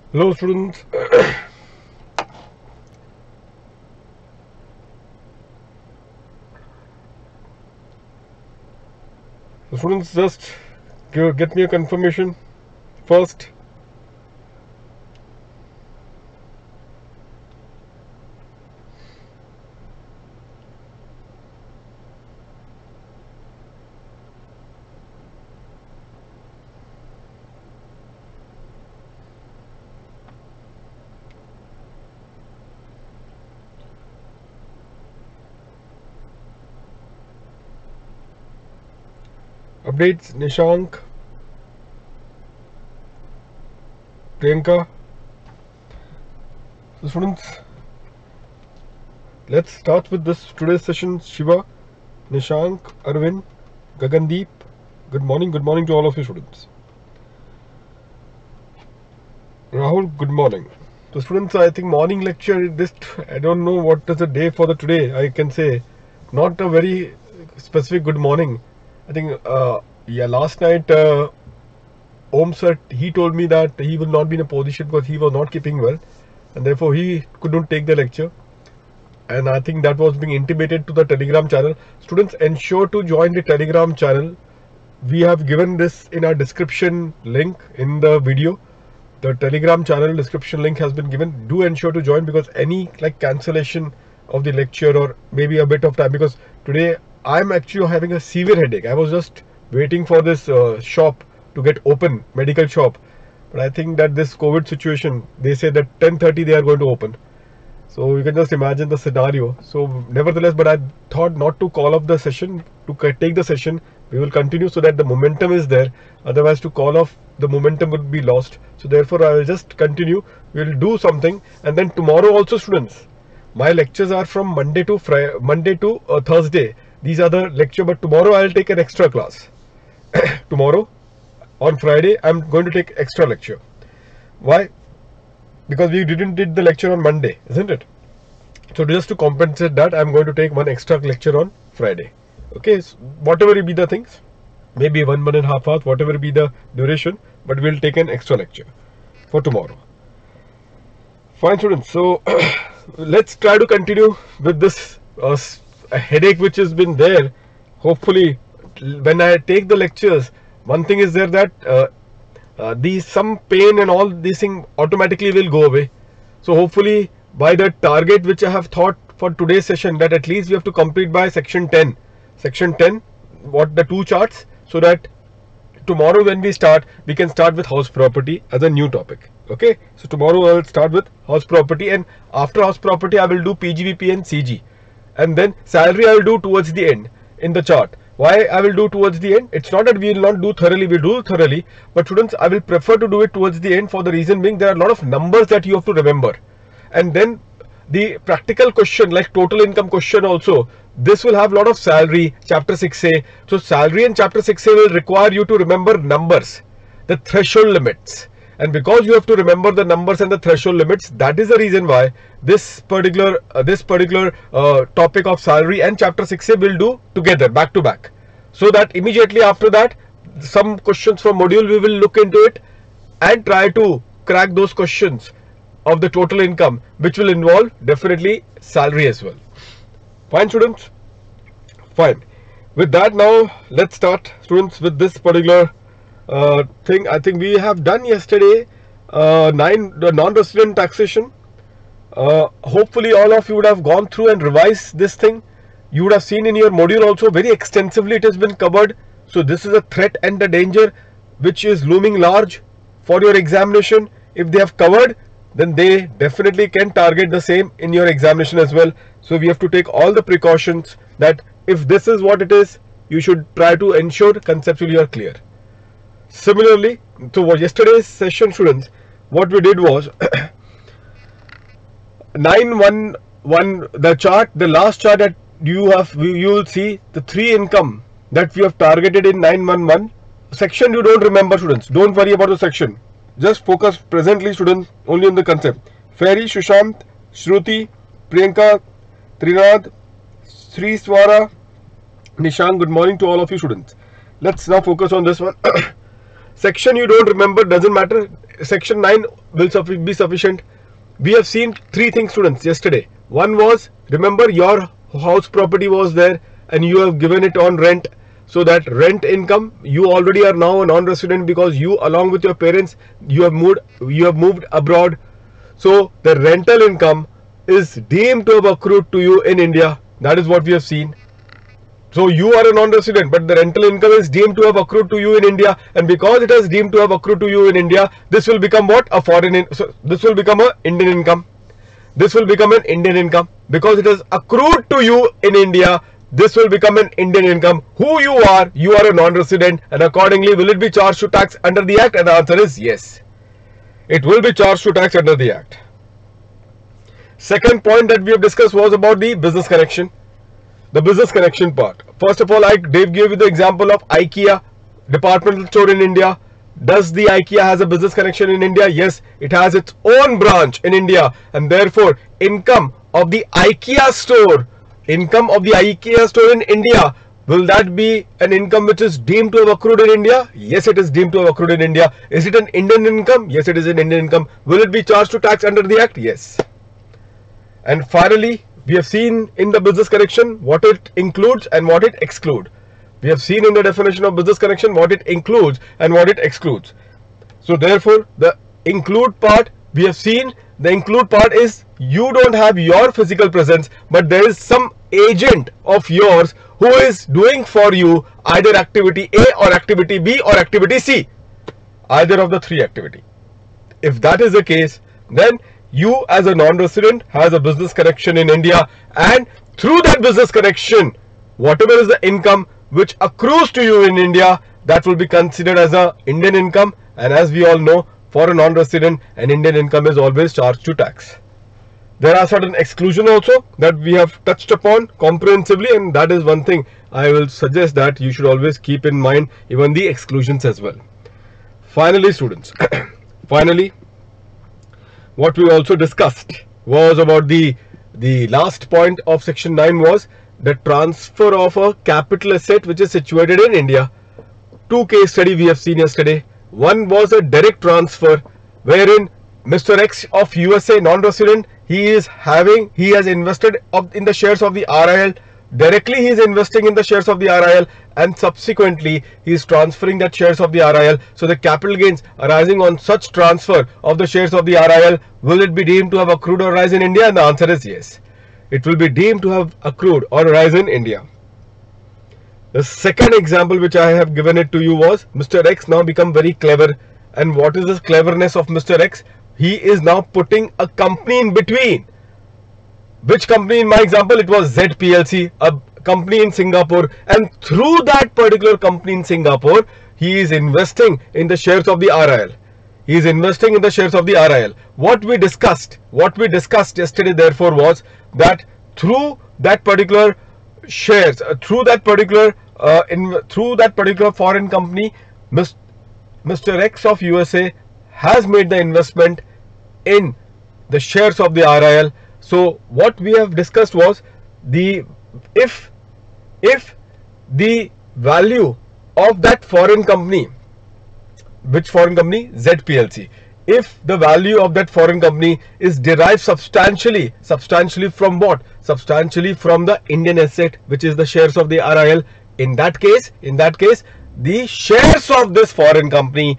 Hello students. So students, just get me a confirmation first. Updates: Nishank, Priyanka. So students, let's start with this today's session. Shiva, Nishank, Arvind, Gagandeep. Good morning to all of you students. Rahul, good morning. So students, I think morning lecture, this, I don't know what is the day for the today. I can say not a very specific good morning. I think last night Om sir, he told me that he will not be in a position because he was not keeping well, and therefore he could not take the lecture. And I think that was being intimated to the Telegram channel. Students, ensure to join the Telegram channel. We have given this in our description link in the video. The Telegram channel description link has been given. Do ensure to join, because any cancellation of the lecture or maybe a bit of time, because today I'm actually having a severe headache. I was just waiting for this shop to get open, medical shop, but I think that this COVID situation, they say that 10:30 they are going to open. So you can just imagine the scenario. So nevertheless, but I thought not to call off the session, to take the session. We will continue so that the momentum is there. Otherwise, to call off, the momentum would be lost. So therefore, I will just continue. We will do something, and then tomorrow also, students, my lectures are from Monday to Thursday. These are the lecture, but tomorrow I will take an extra class. Tomorrow, on Friday, I'm going to take extra lecture. Why? Because we didn't did the lecture on Monday, isn't it? So just to compensate that, I'm going to take one extra lecture on Friday. Okay, so whatever be the things, maybe 1.5 hours, whatever be the duration, but we'll take an extra lecture for tomorrow. Fine students, so let's try to continue with this headache which has been there. Hopefully, when I take the lectures, one thing is there that some pain and all these things automatically will go away. So hopefully by the target which I have thought for today's session, that at least we have to complete by section 10, what the 2 charts, so that tomorrow when we start, we can start with house property as a new topic. Okay, so tomorrow I will start with house property, and after house property I will do PGBP and CG, and then salary I will do towards the end in the chart. Why I will do towards the end? It's not that we will not do thoroughly, we do thoroughly, but students, I will prefer to do it towards the end, for the reason being there are a lot of numbers that you have to remember. And then the practical question like total income question also, this will have a lot of salary, chapter 6a. So salary and chapter 6a will require you to remember numbers, the threshold limits. And because you have to remember the numbers and the threshold limits, that is the reason why this particular topic of salary and chapter 6a will do together, back to back, so that immediately after that some questions from module we will look into it and try to crack those questions of the total income, which will involve definitely salary as well. Fine students, fine. With that, now let's start students with this particular thing. I think we have done yesterday the non-resident taxation. Hopefully all of you would have gone through and revised this thing. You would have seen in your module also very extensively it has been covered. So this is a threat and a danger which is looming large for your examination. If they have covered, then they definitely can target the same in your examination as well. So we have to take all the precautions that if this is what it is, you should try to ensure conceptually you are clear. Similarly, so yesterday's session, students, what we did was 911, the chart, the last chart that you will see the 3 income that we have targeted in 911 section. You don't remember, students, don't worry about the section, just focus presently, students, only on the concept. Fairy, Sushant, Shruti, Priyanka, Trinad, Sri Swara, Nishan, good morning to all of you students. Let's now focus on this one. Section you don't remember, doesn't matter. section 9 will be sufficient. We have seen three things, students, yesterday. One was, remember, your house property was there and you have given it on rent. So that rent income, you already are now a non-resident because you, along with your parents, you have moved abroad. So the rental income is deemed to have accrued to you in India. That is what we have seen. So you are a non-resident, but the rental income is deemed to have accrued to you in India, and because it has deemed to have accrued to you in India, this will become what? So this will become an Indian income. This will become an Indian income because it has accrued to you in India. This will become an Indian income. Who you are a non-resident, and accordingly, will it be charged to tax under the Act? And the answer is yes. It will be charged to tax under the Act. Second point that we have discussed was about the business connection. The business connection part. First of all, Dave gave you the example of IKEA, departmental store in India. Does the IKEA has a business connection in India? Yes, it has its own branch in India, and therefore income of the IKEA store in India, will that be an income which is deemed to have accrued in India? Yes, it is deemed to have accrued in India. Is it an Indian income? Yes, it is an Indian income. Will it be charged to tax under the Act? Yes. And finally, we have seen in the business connection what it includes and what it excludes. We have seen in the definition of business connection what it includes and what it excludes. So therefore, the include part, we have seen the include part is you don't have your physical presence, but there is some agent of yours who is doing for you either activity A or activity B or activity C, either of the three activity. If that is the case, then you as a non-resident has a business connection in India, and through that business connection, whatever is the income which accrues to you in India, that will be considered as a Indian income. And as we all know, for a non-resident, an Indian income is always charged to tax. There are certain exclusions also that we have touched upon comprehensively, and that is one thing I will suggest that you should always keep in mind, even the exclusions as well. Finally, students, finally, what we also discussed was about the last point of section 9 was the transfer of a capital asset which is situated in India. Two case study we have seen yesterday. One was a direct transfer wherein Mr. X of USA, non-resident, he has invested in the shares of the RIL. Directly he is investing in the shares of the RIL, and subsequently he is transferring that shares of the RIL. So the capital gains arising on such transfer of the shares of the RIL, will it be deemed to have accrued or arise in India? And the answer is yes. It will be deemed to have accrued or arise in India. The second example which I have given it to you was Mr. X now become very clever. And what is this cleverness of Mr. X? He is now putting a company in between. Which company? In my example, it was ZPLC, a company in Singapore, and through that particular company in Singapore, he is investing in the shares of the RIL. He is investing in the shares of the RIL. What we discussed yesterday, therefore, was that through that particular shares, through that particular foreign company, Mr. X of USA has made the investment in the shares of the RIL. So what we have discussed was if the value of that foreign company, which foreign company? ZPLC. If the value of that foreign company is derived substantially from what? Substantially from the Indian asset, which is the shares of the RIL. In that case, the shares of this foreign company,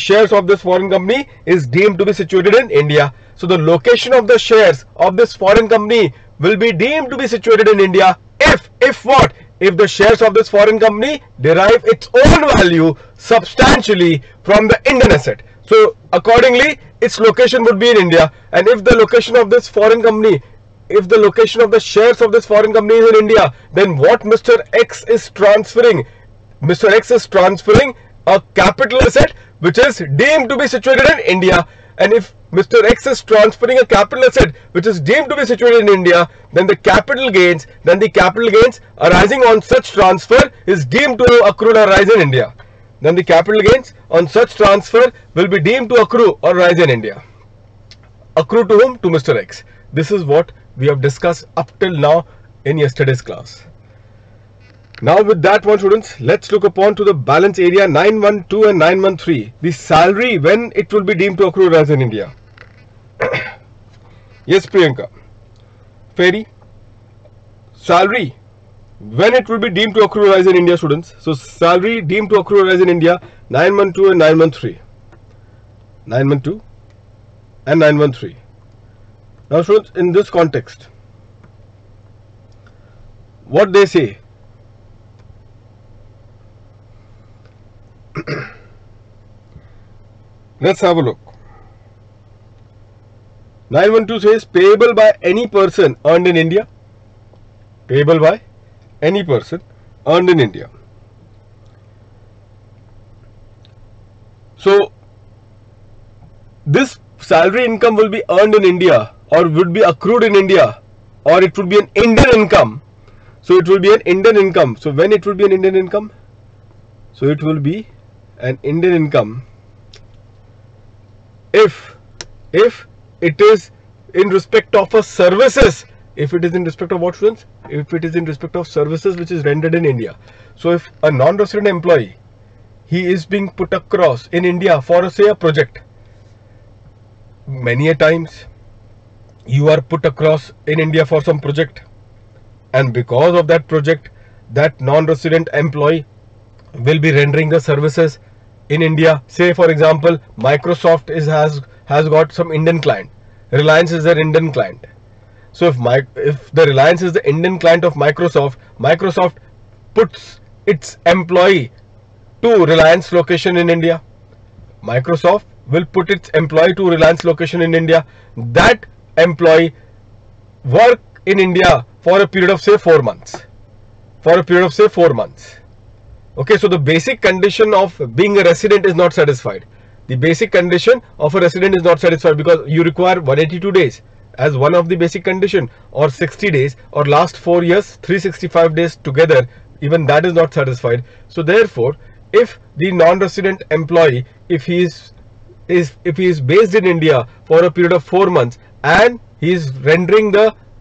is deemed to be situated in India. So the location of the shares of this foreign company will be deemed to be situated in India if what? If the shares of this foreign company derive its own value substantially from the Indian asset. So accordingly, its location would be in India. And if the location of this foreign company, if the location of the shares of this foreign company is in India, then what Mr. X is transferring? Mr. X is transferring a capital asset which is deemed to be situated in India. And if Mr. X is transferring a capital asset which is deemed to be situated in India, then the capital gains arising on such transfer is deemed to accrue or rise in India. Then the capital gains on such transfer will be deemed to accrue or rise in India. Accrue to whom? To Mr. X. This is what we have discussed up till now in yesterday's class. Now with that one, students, let's look upon to the balance area 912 and 913. The salary when it will be deemed to accrue as in India. Yes, Priyanka. Ferry. Salary when it will be deemed to accrue as in India, students. So salary deemed to accrue as in India 912 and 913. 912 and 913. Now, students, in this context, what they say. Let's have a look. 912 says payable by any person earned in India. Payable by any person earned in India. So this salary income will be earned in India or would be accrued in India, or it would be an Indian income. So it will be an Indian income. So when it will be an Indian income? So it will be an Indian income if it is in respect of a services. If it is in respect of what, students? If it is in respect of services which is rendered in India. So if a non-resident employee, he is being put across in India for say a project. Many a times you are put across in India for some project, and because of that project, that non-resident employee will be rendering the services in India. Say for example, Microsoft has got some Indian client. Reliance is their Indian client. So if the Reliance is the Indian client of Microsoft, Microsoft puts its employee to Reliance location in India. Microsoft will put its employee to Reliance location in India. That employee work in India for a period of say 4 months. For a period of say 4 months. Okay, so the basic condition of being a resident is not satisfied. The basic condition of a resident is not satisfied because you require 182 days as one of the basic condition, or 60 days, or last 4 years 365 days together. Even that is not satisfied. So therefore, if the non-resident employee, if he is based in India for a period of 4 months and he is rendering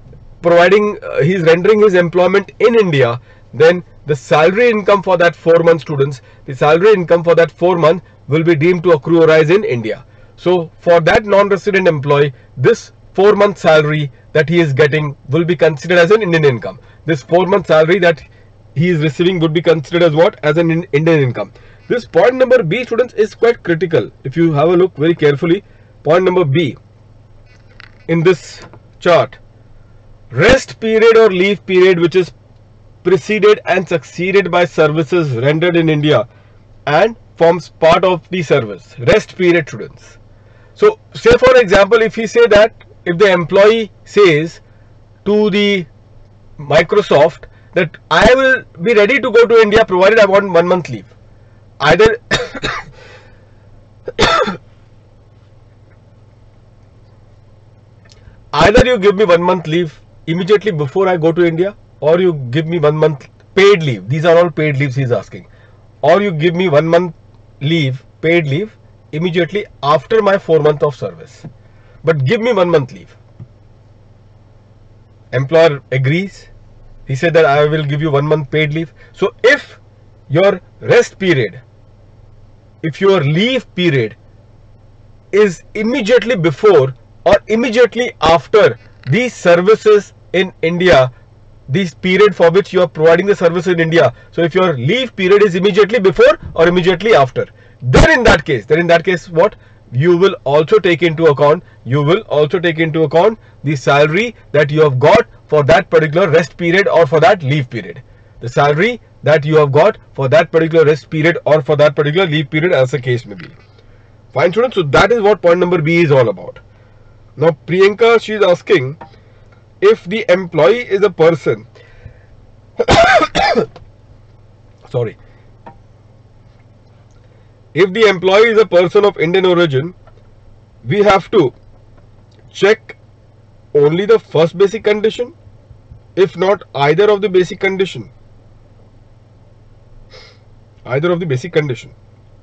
his employment in India, then the salary income for that 4 month, students, the salary income for that 4 month will be deemed to accrue or rise in India. So for that non-resident employee, this 4 month salary that he is getting will be considered as an Indian income. This 4 month salary that he is receiving would be considered as what? As an Indian income. This point number B, students, is quite critical. If you have a look very carefully, point number B in this chart, rest period or leave period which is preceded and succeeded by services rendered in India and forms part of the service. Rest period, students. So say for example, if the employee says to the Microsoft that I will be ready to go to India provided I want 1 month leave. Either you give me 1 month leave immediately before I go to India, or you give me 1 month paid leave. These are all paid leaves he is asking. Or you give me 1 month leave, paid leave, immediately after my 4 months of service. But give me 1 month leave. Employer agrees. He said that I will give you 1 month paid leave. So if your rest period, if your leave period is immediately before or immediately after these services in India, this period for which you are providing the service in India. So if your leave period is immediately before or immediately after, then in that case what? You will also take into account the salary that you have got for that particular rest period or for that leave period. The salary that you have got for that particular rest period or for that particular leave period, as the case may be. Fine, students. So that is what point number B is all about. Now Priyanka, she is asking if the employee is a person sorry, if the employee is a person of Indian origin, we have to check only the first basic condition, if not either of the basic condition. Either of the basic condition.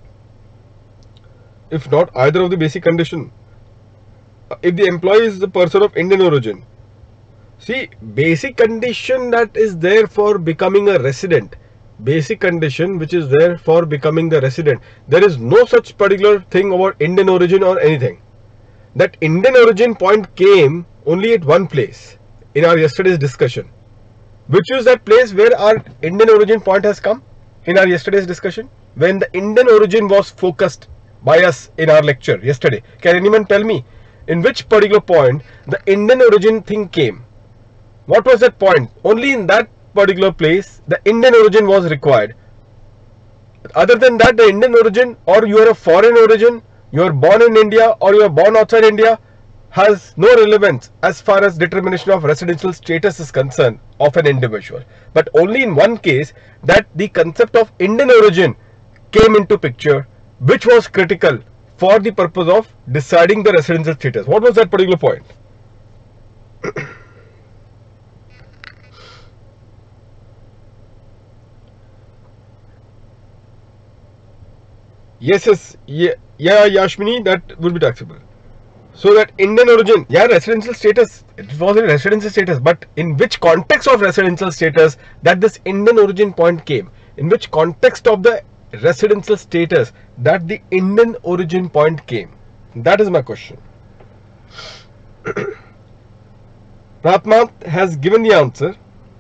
If not either of the basic condition. If the employee is the person of Indian origin, see, basic condition that is there for becoming a resident basic condition which is there for becoming the resident. There is no such particular thing about Indian origin or anything. That Indian origin point came only at one place in our yesterday's discussion. Which is that place where our Indian origin point has come in our yesterday's discussion? When the Indian origin was focused by us in our lecture yesterday. Can anyone tell me in which particular point the Indian origin thing came? What was that point? Only in that particular place the Indian origin was required. Other than that, the Indian origin, or you are a foreign origin, you are born in India or you are born outside India, has no relevance as far as determination of residential status is concerned of an individual. But only in one case that the concept of Indian origin came into picture, which was critical for the purpose of deciding the residential status. What was that particular point? Yes, yeah, Yashmini, that would be taxable. So that Indian origin, yeah, residential status, it was a residential status, but in which context of residential status that this Indian origin point came? In which context of the residential status that the Indian origin point came? That is my question. Pratmat has given the answer.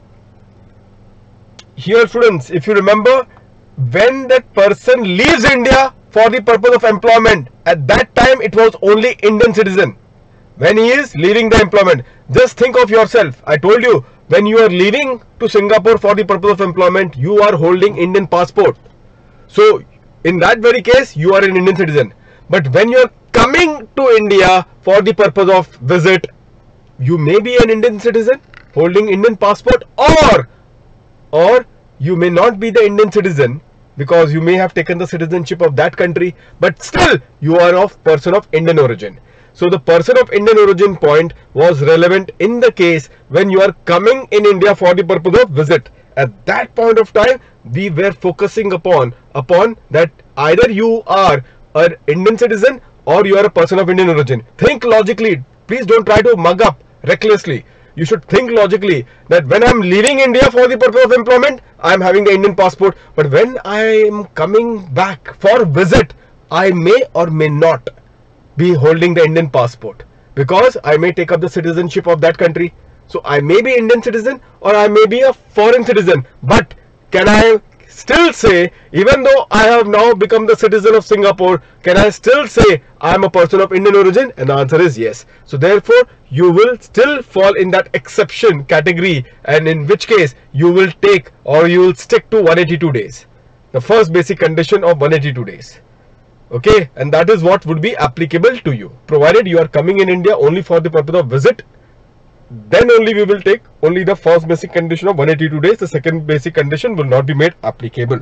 Here, students, if you remember, when that person leaves India for the purpose of employment, at that time it was only Indian citizen. When he is leaving the employment, just think of yourself. I told you, when you are leaving to Singapore for the purpose of employment, you are holding Indian passport. So in that very case, you are an Indian citizen. But when you are coming to India for the purpose of visit, you may be an Indian citizen holding Indian passport, or you may not be the Indian citizen because you may have taken the citizenship of that country, but still you are of person of Indian origin. So the person of Indian origin point was relevant in the case when you are coming in India for the purpose of visit. At that point of time, we were focusing upon that either you are an Indian citizen or you are a person of Indian origin. Think logically. Please don't try to mug up recklessly. You should think logically that when I am leaving India for the purpose of employment, I am having the Indian passport. But when I am coming back for visit, I may or may not be holding the Indian passport because I may take up the citizenship of that country. So I may be Indian citizen or I may be a foreign citizen. But can I still say, even though I have now become the citizen of Singapore, can I still say I am a person of Indian origin? And the answer is yes. So therefore, you will still fall in that exception category, and in which case you will take or you will stick to 182 days. The first basic condition of 182 days. Okay, and that is what would be applicable to you, provided you are coming in India only for the purpose of visit. Then only we will take only the first basic condition of 182 days. The second basic condition will not be made applicable.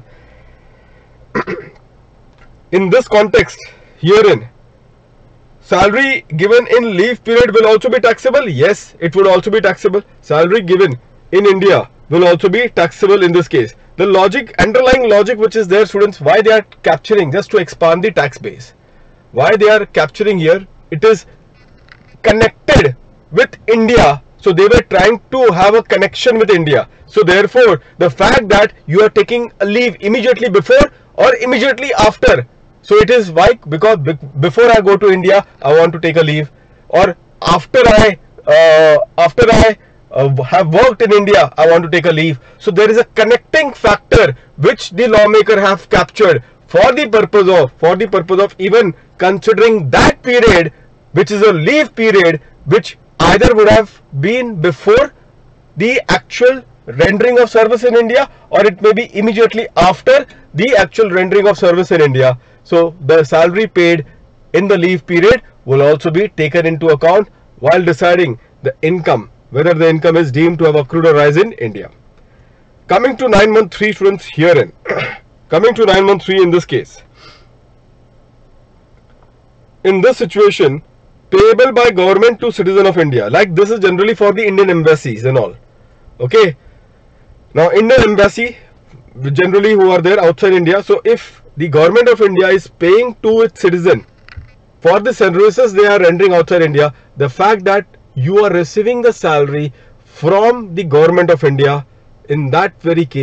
In this context, herein, salary given in leave period will also be taxable. Yes, it will also be taxable. Salary given in India will also be taxable in this case. The logic, underlying logic which is there, students, why they are capturing, just to expand the tax base, why they are capturing here, it is connected with India. So they were trying to have a connection with India. So therefore, the fact that you are taking a leave immediately before or immediately after. So it is why, because before I go to India, I want to take a leave, or after I have worked in India, I want to take a leave. So there is a connecting factor which the lawmaker have captured for the purpose of even considering that period, which is a leave period, which either would have been before the actual rendering of service in India, or it may be immediately after the actual rendering of service in India. So the salary paid in the leave period will also be taken into account while deciding the income, whether the income is deemed to have accrued or rise in India. Coming to 9-month 3, students, herein, coming to 9-month 3 in this case, in this situation, payable by government to citizen of India, like this is generally for the Indian embassies and all. Okay, now Indian embassy generally who are there outside India. So if the government of India is paying to its citizen for the services they are rendering outside India, the fact that you are receiving the salary from the government of India, in that very case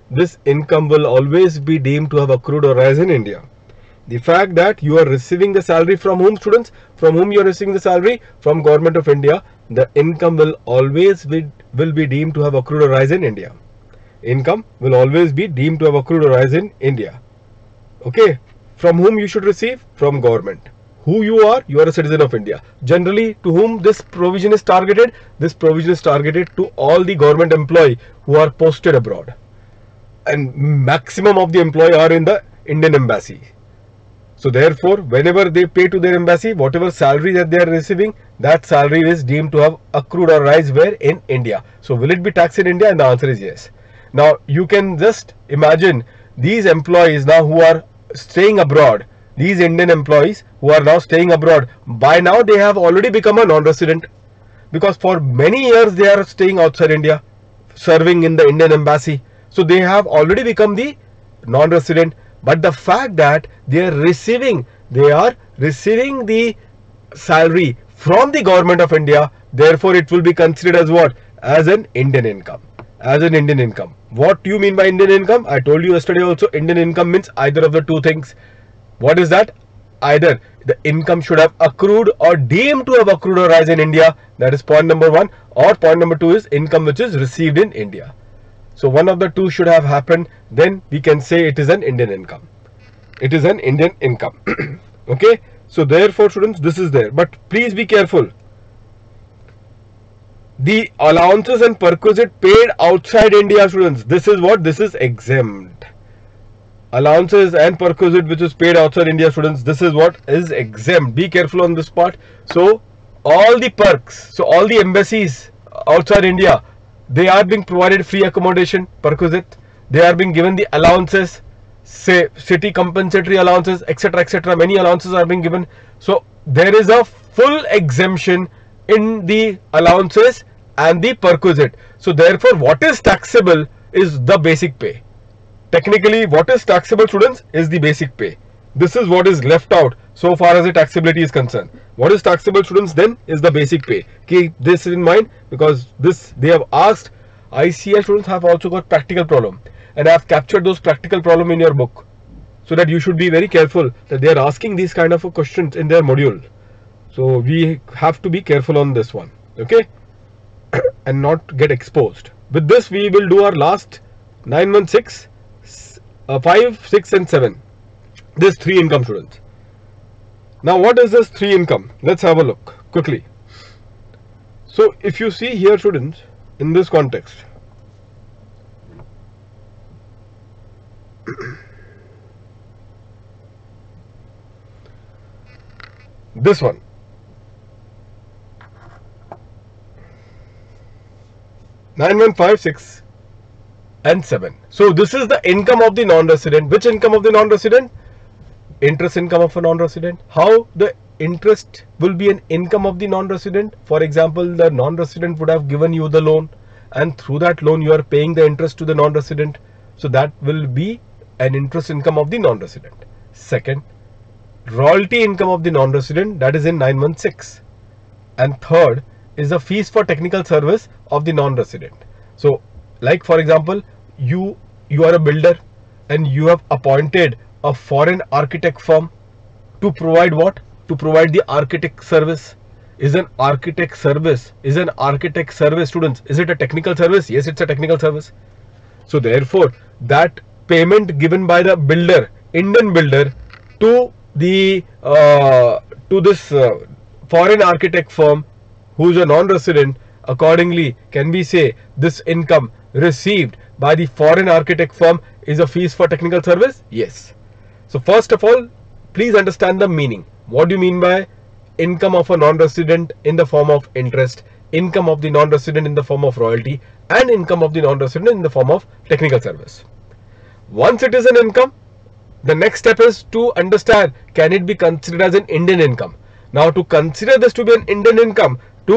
this income will always be deemed to have accrued or rise in India. The fact that you are receiving the salary from whom, students? From whom you are receiving the salary? From Government of India. The income will always be deemed to have accrued or rise in India. Income will always be deemed to have accrued or rise in India. Okay. From whom you should receive? From government. Who you are a citizen of India. Generally, to whom this provision is targeted? This provision is targeted to all the government employee who are posted abroad. And maximum of the employee are in the Indian embassy. So therefore, whenever they pay to their embassy, whatever salary that they are receiving, that salary is deemed to have accrued or rise where? In India. So will it be taxed in India? And the answer is yes. Now you can just imagine these employees now who are staying abroad, these Indian employees who are now staying abroad, by now they have already become a non-resident, because for many years they are staying outside India, serving in the Indian embassy. So they have already become the non-resident. But the fact that they are receiving the salary from the Government of India, therefore it will be considered as what? As an Indian income. As an Indian income. What do you mean by Indian income? I told you yesterday also, Indian income means either of the two things. What is that? Either the income should have accrued or deemed to have accrued or rise in India. That is point number one. Or point number two is income which is received in India. So one of the two should have happened. Then we can say it is an Indian income. It is an Indian income. Okay. So therefore, students, this is there. But please be careful. The allowances and perquisite paid outside India, students, this is what? This is exempt. Allowances and perquisite which is paid outside India, students, this is what is exempt. Be careful on this part. So all the perks, so all the embassies outside India, they are being provided free accommodation, perquisite. They are being given the allowances, say city compensatory allowances, etc., etc. Many allowances are being given. So there is a full exemption in the allowances and the perquisite. So therefore, what is taxable is the basic pay. Technically, what is taxable, students, is the basic pay. This is what is left out so far as the taxability is concerned. What is taxable, students, then is the basic pay. Keep this in mind, because this they have asked. ICL students have also got practical problem, and I have captured those practical problem in your book, so that you should be very careful that they are asking these kind of questions in their module. So we have to be careful on this one, okay, and not get exposed. With this, we will do our last 916, 5, 6 and 7. This 3 income, students. Now what is this 3 income? Let's have a look quickly. So if you see here, students, in this context, this one, nine, 1, 5, 6 and 7. So this is the income of the non-resident. Which income of the non-resident? Interest income of a non-resident. How the interest will be an income of the non-resident? For example, the non-resident would have given you the loan, and through that loan you are paying the interest to the non-resident. So that will be an interest income of the non-resident. Second, royalty income of the non-resident, that is in 916. And third is the fees for technical service of the non-resident. So like for example, you are a builder and you have appointed a foreign architect firm to provide what? To provide the architect service. Is an architect service, students, is it a technical service? Yes, it's a technical service. So therefore, that payment given by the builder, Indian builder, to the this foreign architect firm who is a non-resident, accordingly can we say this income received by the foreign architect firm is a fees for technical service? Yes. So first of all, please understand the meaning. What do you mean by income of a non-resident in the form of interest, income of the non-resident in the form of royalty, and income of the non-resident in the form of technical service? Once it is an income, the next step is to understand, can it be considered as an Indian income? Now to consider this to be an Indian income,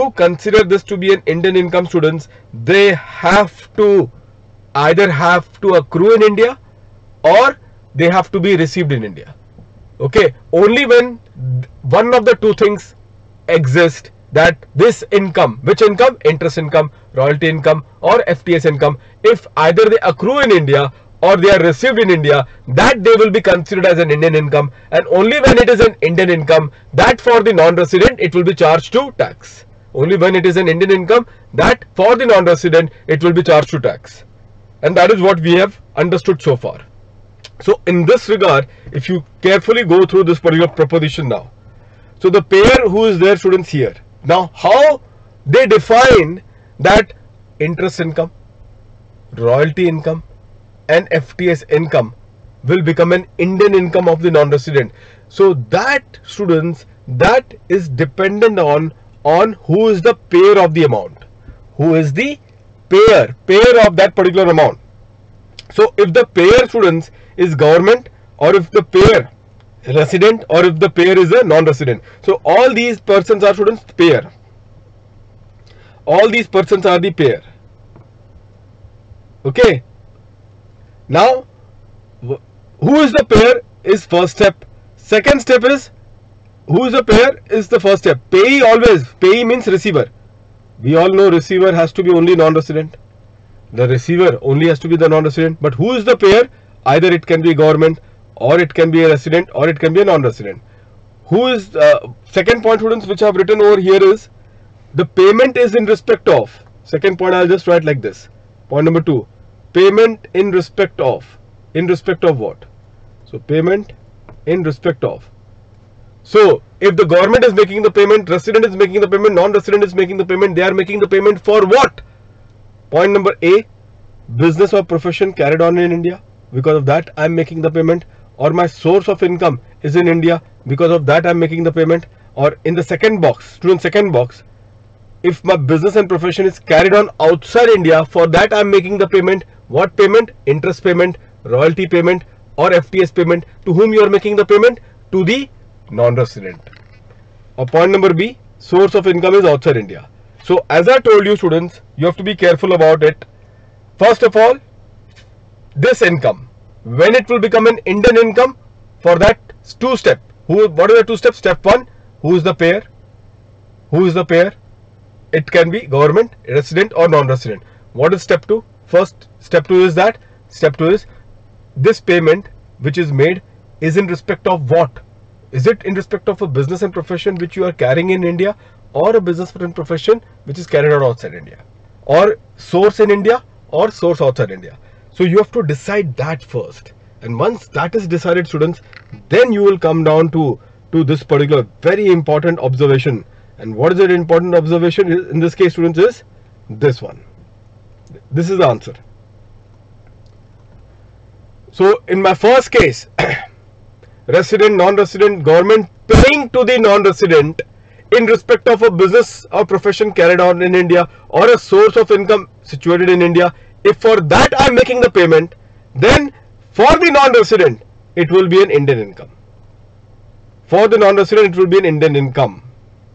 students, they have to either have to accrue in India or they have to be received in India. Okay, only when one of the two things exist, that this income, which income? Interest income, royalty income, or FTS income, if either they accrue in India or they are received in India, that they will be considered as an Indian income, and only when it is an Indian income, that for the non-resident it will be charged to tax. Only when it is an Indian income, that for the non-resident it will be charged to tax. And that is what we have understood so far. So in this regard, if you carefully go through this particular proposition now, so the payer who is there, students, here, now how they define that interest income, royalty income and FTS income will become an Indian income of the non-resident. So that, students, that is dependent on who is the payer of the amount, who is the payer of that particular amount. So if the payer, students, is government, or if the payer resident, or if the payer is a non-resident, so all these persons are, students, payer. All these persons are the payer. Okay. Now, who is the payer is first step. Second step is, who is the payer is the first step. Payee always, payee means receiver. We all know receiver has to be only non-resident. The receiver only has to be the non-resident. But who is the payer? Either it can be government, or it can be a resident, or it can be a non-resident. Who is second point, students, which I have written over here is the payment is in respect of. Second point I'll just write like this. Point number 2. Payment in respect of. In respect of what? So payment in respect of. So if the government is making the payment, resident is making the payment, non-resident is making the payment, they are making the payment for what? Point number A, business or profession carried on in India. Because of that I am making the payment. Or my source of income is in India. Because of that I am making the payment. Or in the second box, student, second box, if my business and profession is carried on outside India, for that I am making the payment. What payment? Interest payment, royalty payment, or FTS payment. To whom you are making the payment? To the non-resident. Or point number B, source of income is outside India. So as I told you, students, you have to be careful about it. First of all, this income, when it will become an Indian income, for that two step. What are the two steps? Step 1, who is the payer? Who is the payer? It can be government, resident, or non-resident. What is step 2? First, step 2 is that. Step 2 is this payment which is made is in respect of what? Is it in respect of a business and profession which you are carrying in India, or a business and profession which is carried out outside India, or source in India, or source outside India? So you have to decide that first. And once that is decided, students, then you will come down to this particular very important observation. And what is the important observation in this case, students, is this one. This is the answer. So in my first case, resident, non-resident, government paying to the non-resident in respect of a business or profession carried on in India, or a source of income situated in India. If for that I am making the payment, then for the non-resident it will be an Indian income. For the non-resident it will be an Indian income.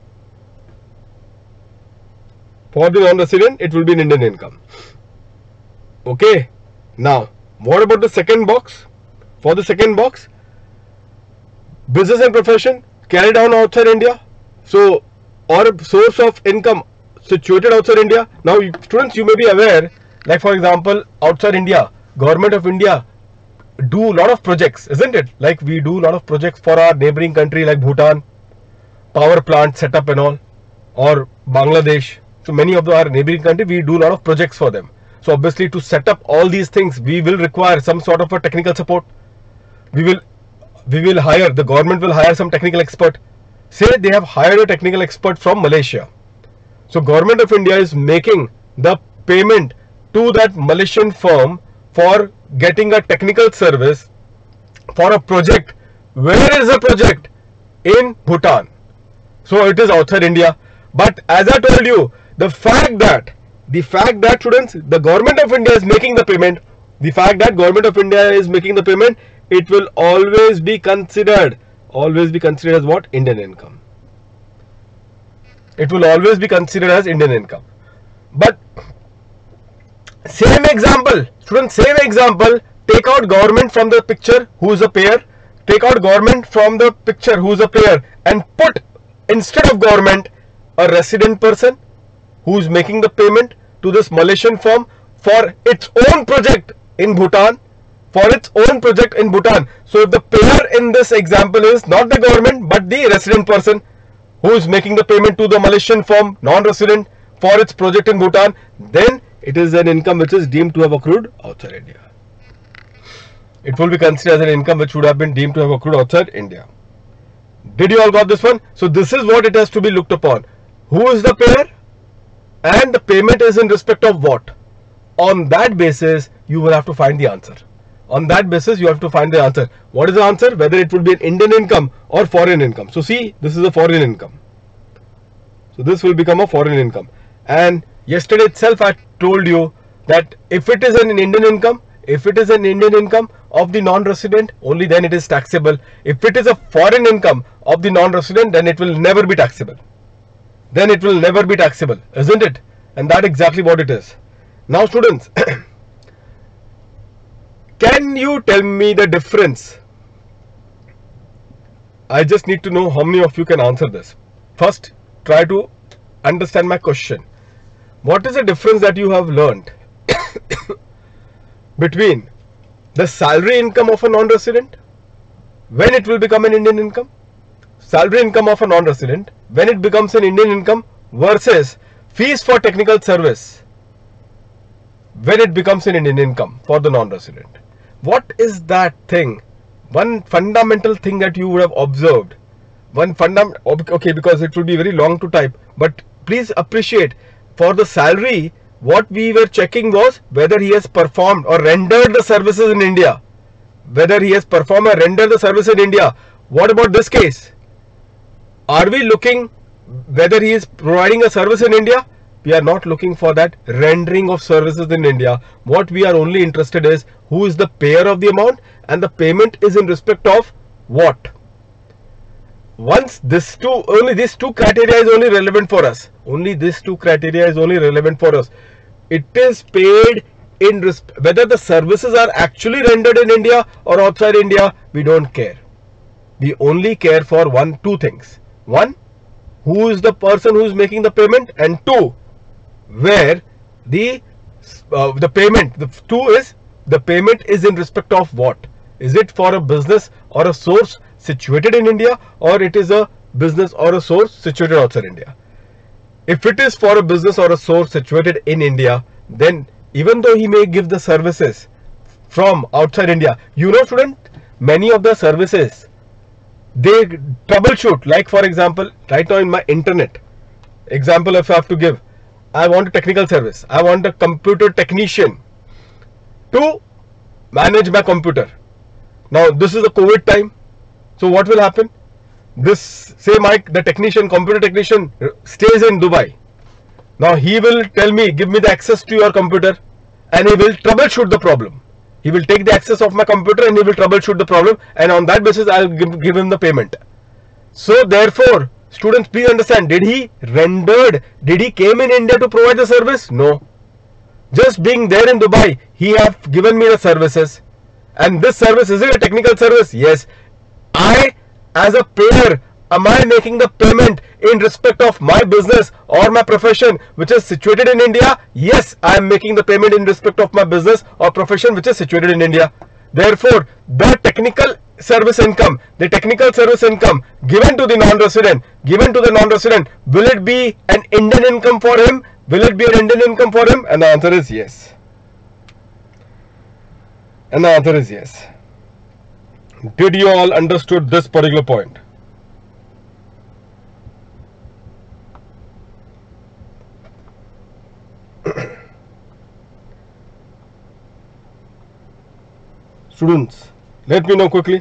For the non-resident it will be an Indian income. Okay. Now, what about the second box? For the second box, business and profession carried on outside India. So, or a source of income situated outside India. Now, students, you may be aware, like for example, outside India, Government of India do a lot of projects, isn't it? Like we do a lot of projects for our neighboring country like Bhutan, power plant setup and all, or Bangladesh. So many of our neighboring country, we do a lot of projects for them. So obviously to set up all these things, we will require some sort of a technical support. We will hire, the government will hire some technical expert. Say they have hired a technical expert from Malaysia. So Government of India is making the payment to that Malaysian firm for getting a technical service for a project. Where is the project? In Bhutan. So it is outside India. But as I told you, the fact that students, the Government of India is making the payment, it will always be considered as what? Indian income. It will always be considered as Indian income. But same example, students, same example, take out government from the picture, who is a payer, take out government from the picture, who is a payer, and put instead of government a resident person who is making the payment to this Malaysian firm for its own project in Bhutan. for its own project in Bhutan. So if the payer in this example is not the government but the resident person who is making the payment to the Malaysian firm, non-resident, for its project in Bhutan, then it is an income which is deemed to have accrued outside India. It will be considered as an income which would have been deemed to have accrued outside India. Did you all got this one? So this is what it has to be looked upon. Who is the payer? And the payment is in respect of what? On that basis, you will have to find the answer. On that basis, you have to find the answer. What is the answer? Whether it would be an Indian income or foreign income. So see, this is a foreign income. So this will become a foreign income. And yesterday itself I told you that if it is an Indian income, of the non-resident, only then it is taxable. If it is a foreign income of the non-resident, then it will never be taxable. Isn't it? And that's exactly what it is. Now students, can you tell me the difference? I just need to know how many of you can answer this. First, try to understand my question. What is the difference that you have learned between the salary income of a non-resident, when it will become an Indian income, salary income of a non-resident, when it becomes an Indian income, versus fees for technical service, when it becomes an Indian income for the non-resident? What is that thing? One fundamental thing that you would have observed. Okay, because it will be very long to type, but please appreciate, for the salary, what we were checking was whether he has performed or rendered the services in India. What about this case? Are we looking whether he is providing a service in India? We are not looking for that rendering of services in India. What we are only interested is who is the payer of the amount, and the payment is in respect of what. Once only these two criteria is only relevant for us. It is paid in whether the services are actually rendered in India or outside India, we don't care. We only care for two things. One, who is the person who is making the payment, and two, where the payment. The payment is in respect of what? Is it for a business or a source situated in India, or it is a business or a source situated outside India? If it is for a business or a source situated in India, then even though he may give the services from outside India, you know student, many of the services, they troubleshoot. Like for example, right now in my internet example, if I have to give, I want a technical service. I want a computer technician to manage my computer. Now this is the COVID time. So what will happen? The computer technician stays in Dubai. Now he will tell me, give me the access to your computer, and he will troubleshoot the problem. He will take the access of my computer and he will troubleshoot the problem, and on that basis I will give him the payment. So therefore, students, please understand, did he came in India to provide the service? No. Just being there in Dubai, he have given me the services. And this service, is it a technical service? Yes. I, as a payer, am I making the payment in respect of my business or my profession which is situated in India? Yes, I am making the payment in respect of my business or profession which is situated in India. Therefore, the technical service income given to the non-resident, will it be an Indian income for him? And the answer is yes. Did you all understood this particular point? Students, let me know quickly.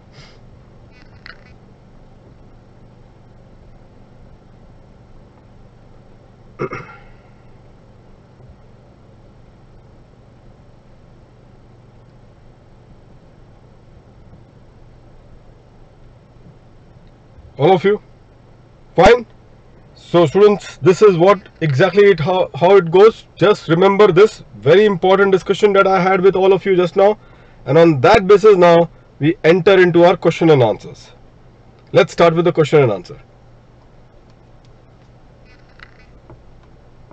All of you? Fine? So students, this is what exactly how it goes. Just remember this very important discussion that I had with all of you just now. And on that basis now, we enter into our question and answers. Let's start with the question and answer.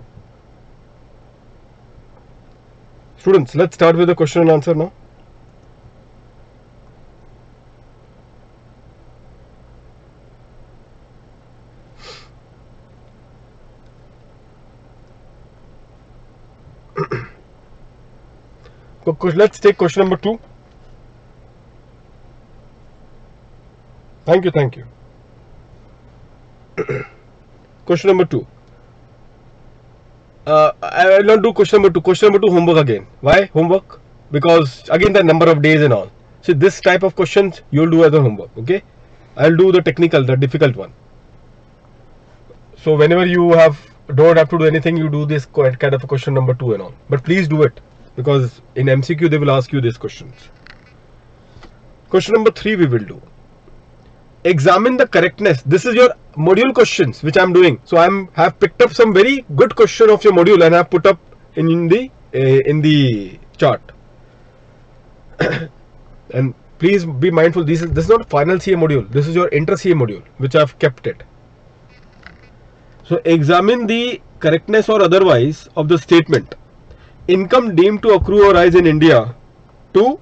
Students, let's start with the question and answer now. Let's take question number 2. Thank you. Question number 2. I will not do question number 2. Question number 2 homework again. Why homework? Because again the number of days and all. So this type of questions you will do as a homework. Okay, I will do the technical, the difficult one. So whenever you don't have to do anything, you do this kind of a question number 2 and all. But please do it, because in MCQ they will ask you these questions. Question number 3 we will do. Examine the correctness. This is your module questions which I am doing. So I have picked up some very good question of your module and I have put up in the chart. And please be mindful, this is not final CA module. This is your inter CA module which I have kept it. So examine the correctness or otherwise of the statement. Income deemed to accrue or rise in India to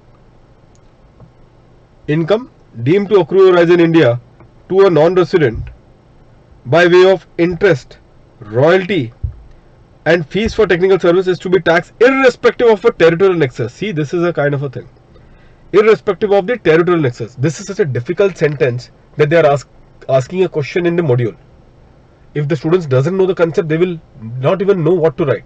a non-resident by way of interest, royalty and fees for technical services to be taxed irrespective of a territorial nexus. See, this is a kind of a thing. Irrespective of the territorial nexus. This is such a difficult sentence that they are asking a question in the module. If the students doesn't know the concept, they will not even know what to write.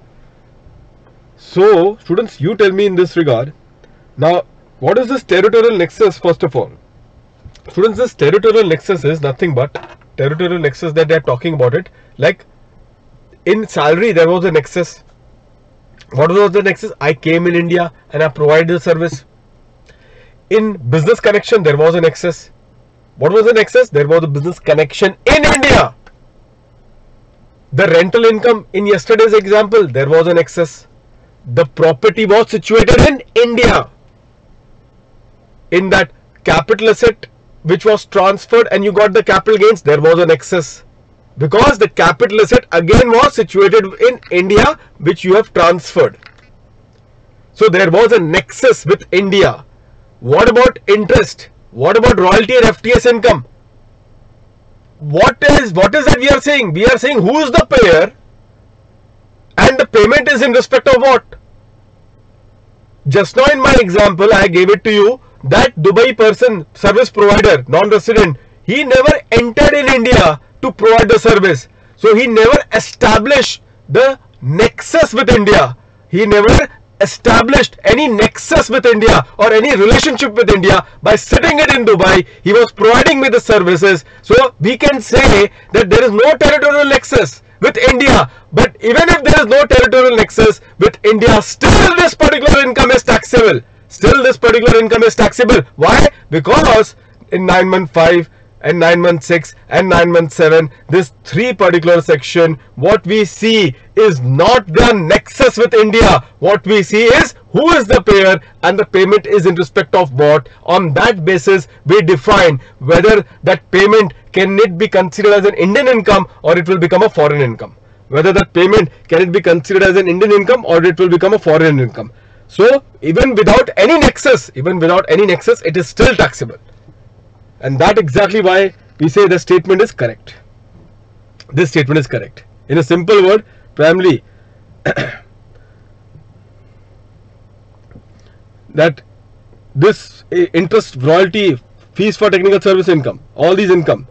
So students, you tell me in this regard. Now, what is this territorial nexus first of all? Students, this territorial nexus is nothing but territorial nexus that they are talking about it. Like in salary, there was a nexus. What was the nexus? I came in India and I provided the service. In business connection, there was a nexus. What was the nexus? There was a business connection in India. The rental income in yesterday's example, there was a nexus. The property was situated in India. In that capital asset which was transferred and you got the capital gains, there was an nexus. Because the capital asset again was situated in India which you have transferred. So there was a nexus with India. What about interest? What about royalty and FTS income? What is that we are saying? We are saying who is the payer and the payment is in respect of what? Just now in my example, I gave it to you that Dubai person, service provider, non-resident, he never entered in India to provide the service. So he never established the nexus with India. He never established any nexus with India or any relationship with India by sitting it in Dubai. He was providing me the services. So we can say that there is no territorial nexus with India. But even if there is no territorial nexus with India, still this particular income is taxable. Why? Because in 9 month 5 and 9 month 6 and 9 month 7, this 3 particular section, what we see is not the nexus with India. What we see is who is the payer and the payment is in respect of what. On that basis, we define whether that payment can it be considered as an Indian income or it will become a foreign income. Whether that payment can it be considered as an Indian income or it will become a foreign income. So even without any nexus, it is still taxable. And that exactly why we say the statement is correct. This statement is correct. In a simple word, primarily that this interest, royalty, fees for technical service income, all these income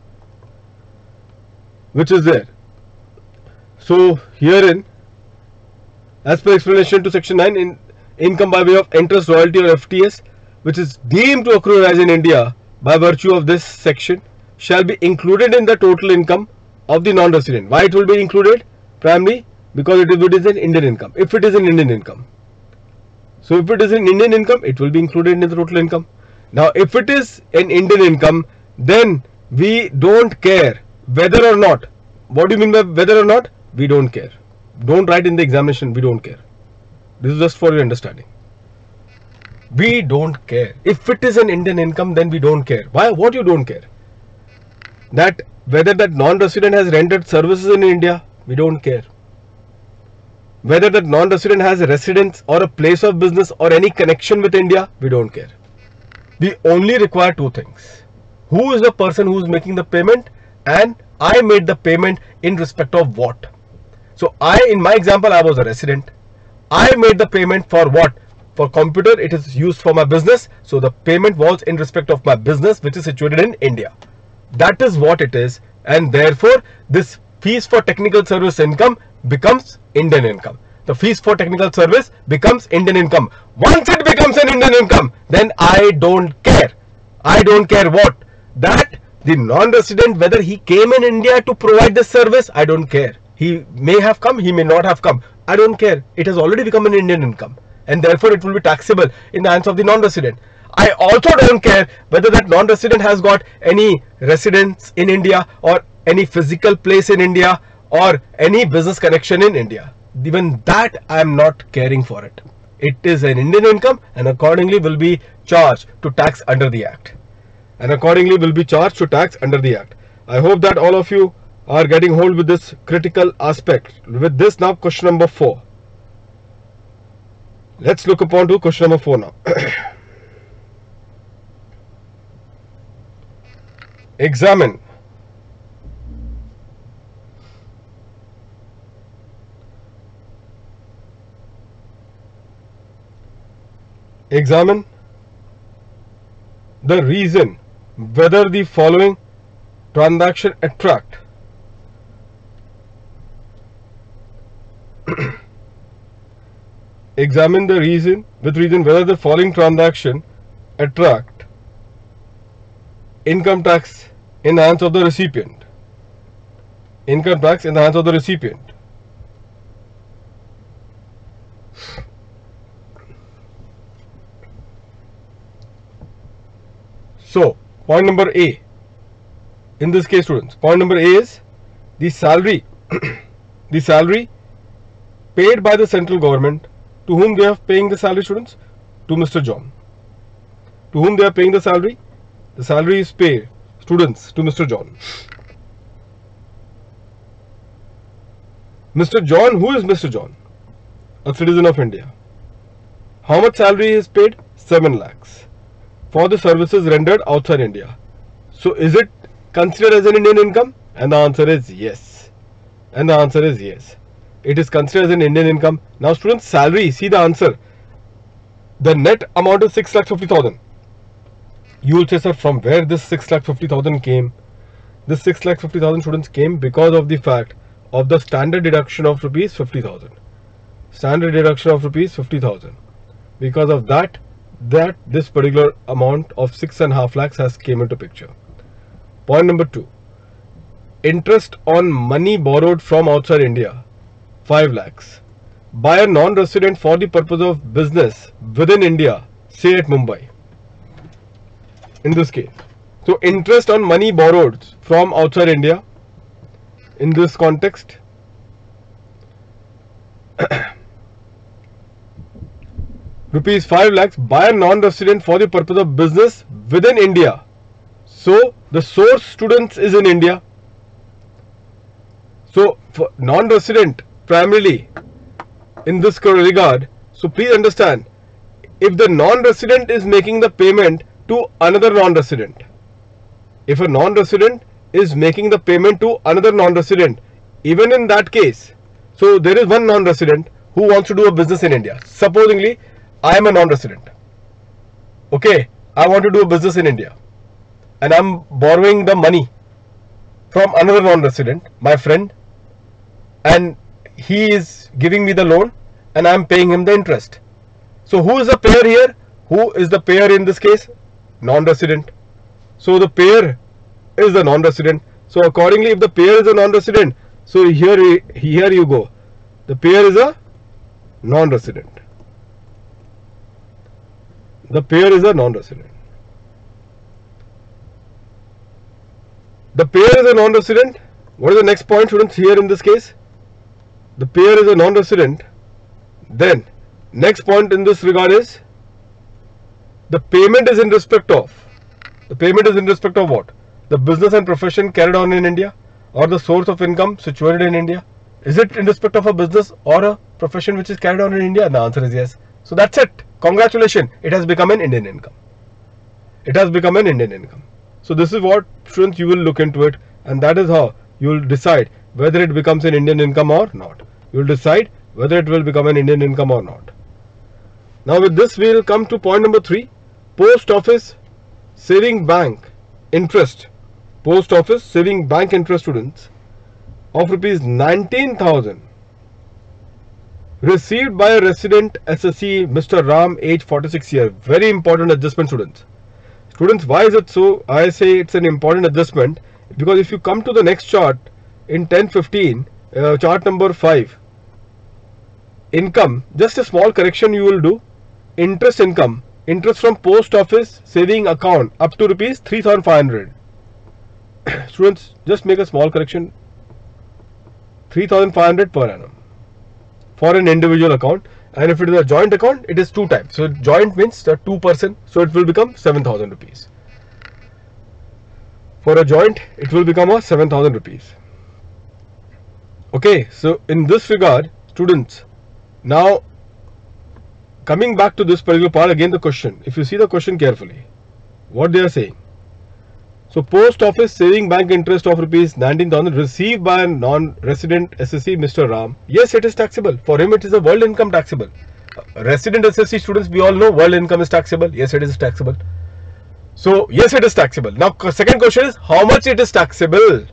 which is there. So herein, as per explanation to section 9, in income by way of interest, royalty or FTS which is deemed to accrue as in India by virtue of this section shall be included in the total income of the non-resident. Why it will be included? Primarily because it is an Indian income. If it is an Indian income. So if it is an Indian income, it will be included in the total income. Now if it is an Indian income, then we don't care whether or not. What do you mean by whether or not? We don't care. Don't write in the examination, we don't care. This is just for your understanding. We don't care. If it is an Indian income, then we don't care. Why? What you don't care? That whether that non-resident has rendered services in India, we don't care. Whether that non-resident has a residence or a place of business or any connection with India, we don't care. We only require 2 things. Who is the person who is making the payment and I made the payment in respect of what? So in my example, I was a resident. I made the payment for what? For computer, it is used for my business. So the payment was in respect of my business, which is situated in India. That is what it is. And therefore, this fees for technical service income becomes Indian income. The fees for technical service becomes Indian income. Once it becomes an Indian income, then I don't care. I don't care what. That the non-resident, whether he came in India to provide this service, I don't care. He may have come, he may not have come. I don't care. It has already become an Indian income. And therefore, it will be taxable in the hands of the non-resident. I also don't care whether that non-resident has got any residence in India or any physical place in India or any business connection in India. Even that I am not caring for it. It is an Indian income and accordingly will be charged to tax under the Act. I hope that all of you are getting hold with this critical aspect. With this now, question number 4. Let's look upon to question number 4 now. Examine the reason whether the following transaction attract examine the reason whether the following transaction attract income tax in the hands of the recipient. So, point number A. In this case, students, point number A is the salary, the salary paid by the central government. To whom they are paying the salary, students? To Mr. John. To whom they are paying the salary? The salary is paid, students, to Mr. John. Mr. John, who is Mr. John? A citizen of India. How much salary is paid? 7 lakhs. For the services rendered outside India. So is it considered as an Indian income? And the answer is yes. It is considered as an Indian income. Now students, salary, see the answer. The net amount is 6,50,000. You will say, sir, from where this 6,50,000 came? This 6,50,000 students came because of the fact of the standard deduction of rupees 50,000. Because of that this particular amount of 6.5 lakhs has came into picture. Point number 2. Interest on money borrowed from outside India, 5 lakhs. By a non-resident for the purpose of business within India, say at Mumbai. In this case. So, interest on money borrowed from outside India, in this context, rupees 5 lakhs by a non-resident for the purpose of business within India. So, the source, students, is in India. So, for non-resident primarily in this regard, so please understand, if the non-resident is making the payment to another non-resident, if a non-resident is making the payment to another non-resident, even in that case, so there is one non-resident who wants to do a business in India. Supposingly, I am a non-resident. Okay, I want to do a business in India and I am borrowing the money from another non-resident, my friend, and he is giving me the loan and I am paying him the interest. So who is the payer here? Who is the payer in this case? Non-resident. So the payer is the non-resident. So accordingly, if the payer is a non-resident, so here you go. The payer is a non-resident. The payer is a non-resident. The payer is a non-resident. What is the next point, students, here in this case? The payer is a non-resident. Then next point in this regard is the payment is in respect of. The payment is in respect of what? The business and profession carried on in India or the source of income situated in India. Is it in respect of a business or a profession which is carried on in India? The answer is yes. So that's it. Congratulations. It has become an Indian income. It has become an Indian income. So this is what, students, you will look into it, and that is how you will decide whether it becomes an Indian income or not. You will decide whether it will become an Indian income or not. Now with this we will come to point number 3. Post office saving bank interest. Post office saving bank interest, students, of rupees 19,000 received by a resident SSC Mr. Ram, age 46 years. Very important adjustment, students. Students, why is it so? I say it's an important adjustment because if you come to the next chart in 10:15, chart number 5, income, just a small correction you will do. Interest income, interest from post office saving account up to rupees 3,500. Students, just make a small correction. 3,500 per annum for an individual account, and if it is a joint account, it is 2 times. So joint means the 2 person, so it will become 7,000 rupees. For a joint, it will become a 7,000 rupees. Okay, so in this regard, students, now coming back to this particular part, again the question, if you see the question carefully, what they are saying. So post office saving bank interest of rupees 19,000 received by a non-resident SSC Mr. Ram. Yes, it is taxable. For him it is a world income taxable. Resident SSC students, we all know world income is taxable. Yes, it is taxable. So yes, it is taxable. Now second question is, how much it is taxable?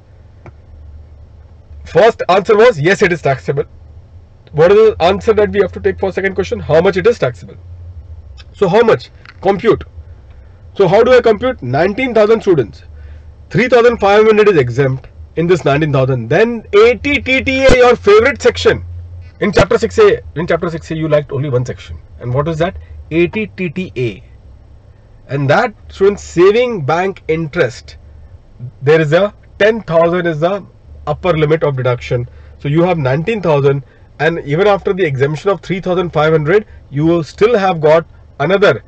First answer was yes, it is taxable. What is the answer that we have to take for second question? How much it is taxable? So how much? Compute. So how do I compute? 19,000 students. 3,500 is exempt in this 19,000. Then 80 TTA, your favorite section. In chapter 6A, you liked only one section. And what is that? 80 TTA. And that, students, saving bank interest, there is a 10,000 is the upper limit of deduction. So you have 19,000, and even after the exemption of 3,500, you will still have got another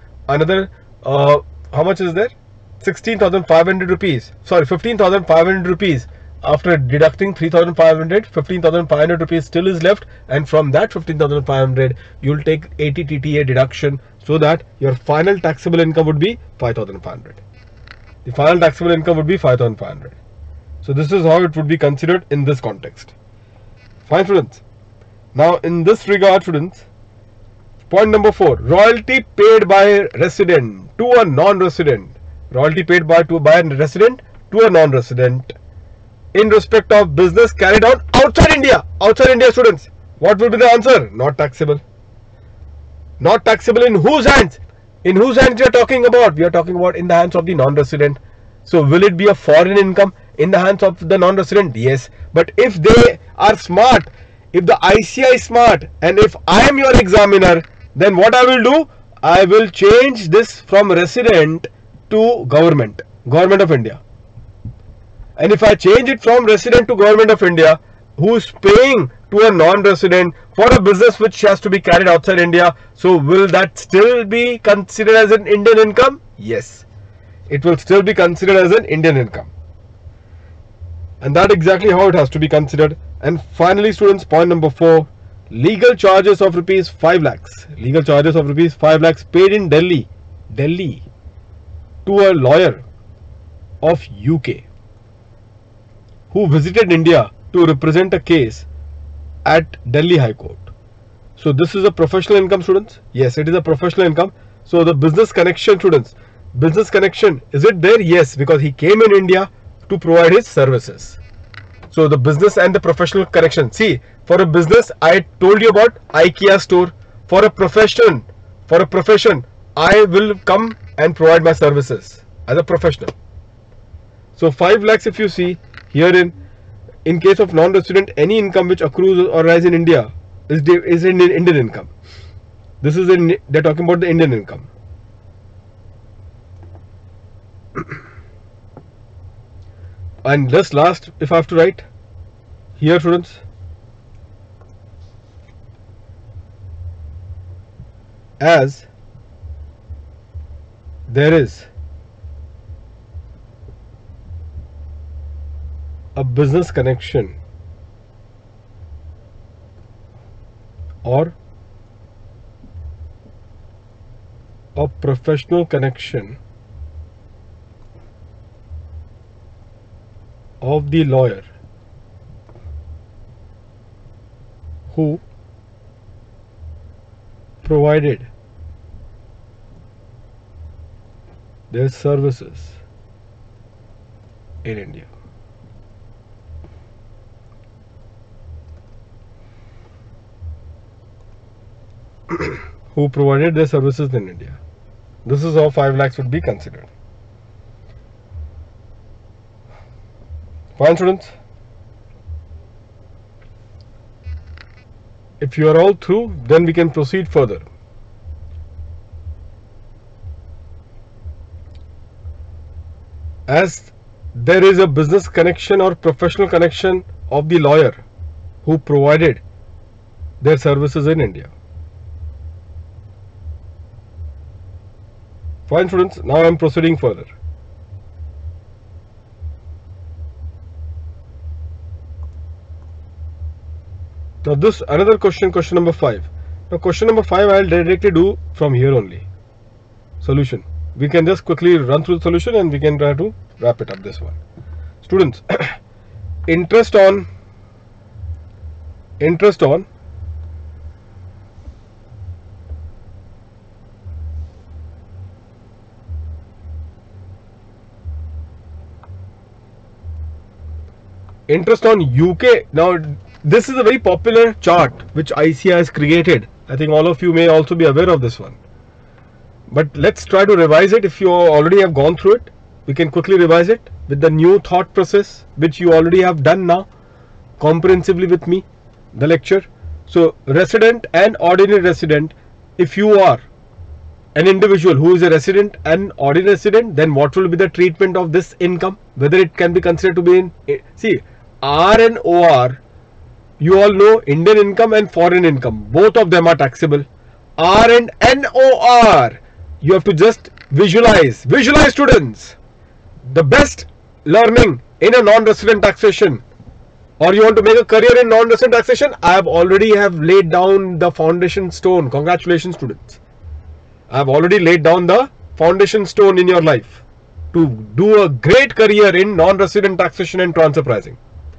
how much is there? 16,500 rupees. Sorry, 15,500 rupees. After deducting 3,500, 15,500 rupees still is left, and from that 15,500, you will take 80 TTA deduction, so that your final taxable income would be 5,500. The final taxable income would be 5,500. So this is how it would be considered in this context. Fine, students. Now in this regard, students, point number 4, royalty paid by resident to a non-resident. Royalty paid by a resident to a non-resident in respect of business carried out outside India. Outside India, students, what will be the answer? Not taxable. Not taxable in whose hands? In whose hands we are talking about? We are talking about in the hands of the non-resident. So will it be a foreign income in the hands of the non-resident? Yes. But if they are smart, if the ICI is smart, and if I am your examiner, then what I will do? I will change this from resident to government of India. And if I change it from resident to government of India, who is paying to a non-resident for a business which has to be carried outside India, so will that still be considered as an Indian income? Yes, it will still be considered as an Indian income. And that's exactly how it has to be considered. And finally, students, point number 4, legal charges of rupees 5 lakhs. Legal charges of rupees 5 lakhs paid in Delhi to a lawyer of UK who visited India to represent a case at Delhi High Court. So this is a professional income, students. Yes, it is a professional income. So the business connection, students, business connection, is it there? Yes, because he came in India to provide his services. So the business and the professional connection. See, for a business, I told you about IKEA store. For a profession, I will come and provide my services as a professional. So 5 lakhs, if you see herein, in case of non-resident, any income which accrues or arises in India is in Indian income. This is they're talking about the Indian income. And just last, if I have to write here, students, as there is a business connection or a professional connection of the lawyer who provided their services in India. Who provided their services in India. This is how 5 lakhs would be considered. Fine, students. If you are all through, then we can proceed further. As there is a business connection or professional connection of the lawyer who provided their services in India. Fine, students. Now I am proceeding further. Now this another question number 5. Now question number 5 I will directly do from here only. Solution. We can just quickly run through the solution and we can try to wrap it up this one. Students, interest on UK. Now this is a very popular chart which ICAI has created. I think all of you may also be aware of this one. But let's try to revise it. If you already have gone through it, we can quickly revise it with the new thought process which you already have done now comprehensively with me, the lecture. So resident and ordinary resident, if you are an individual who is a resident and ordinary resident, then what will be the treatment of this income? Whether it can be considered to be in, see, R and OR, you all know Indian income and foreign income, both of them are taxable. R and NOR, you have to just visualize students. The best learning in a non-resident taxation, or you want to make a career in non-resident taxation, I have already laid down the foundation stone. Congratulations, students. I have already laid down the foundation stone in your life to do a great career in non-resident taxation and transfer pricing.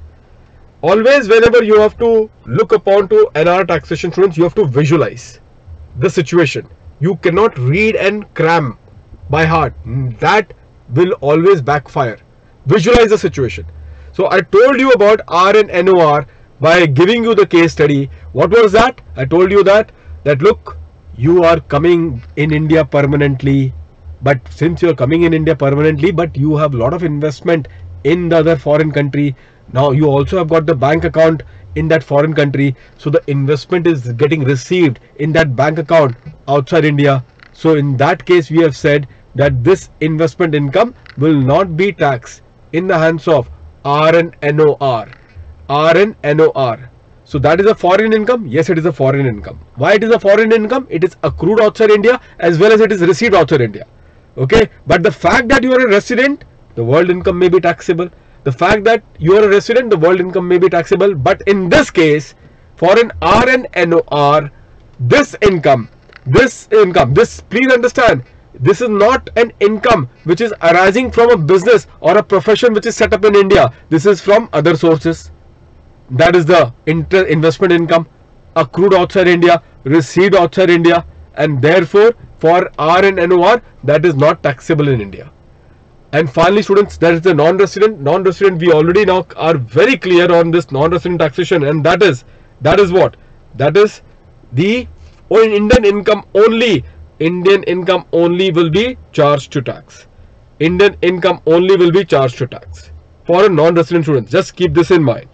Always whenever you have to look upon to NR taxation, students, you have to visualize the situation. You cannot read and cram by heart. That will always backfire. Visualize the situation. So I told you about R and NOR by giving you the case study. What was that? I told you that look, you are coming in India permanently, but since you are coming in India permanently, but you have a lot of investment in the other foreign country. Now you also have got the bank account in that foreign country, so the investment is getting received in that bank account outside India. So in that case, we have said that this investment income will not be taxed in the hands of R and NOR. R and NOR. So that is a foreign income. Yes, it is a foreign income. Why it is a foreign income? It is accrued outside India as well as it is received outside India. Okay, but the fact that you are a resident, the world income may be taxable. The fact that you are a resident, the world income may be taxable. But in this case, for an R and NOR, this income, please understand, this is not an income which is arising from a business or a profession which is set up in India. This is from other sources. That is the investment income accrued outside India, received outside India, and therefore for R and NOR, that is not taxable in India. And finally, students, that is the non-resident. Non-resident, we already now are very clear on this non-resident taxation, and that is what? That is the Indian income only. Indian income only will be charged to tax. Indian income only will be charged to tax for a non-resident student. Just keep this in mind.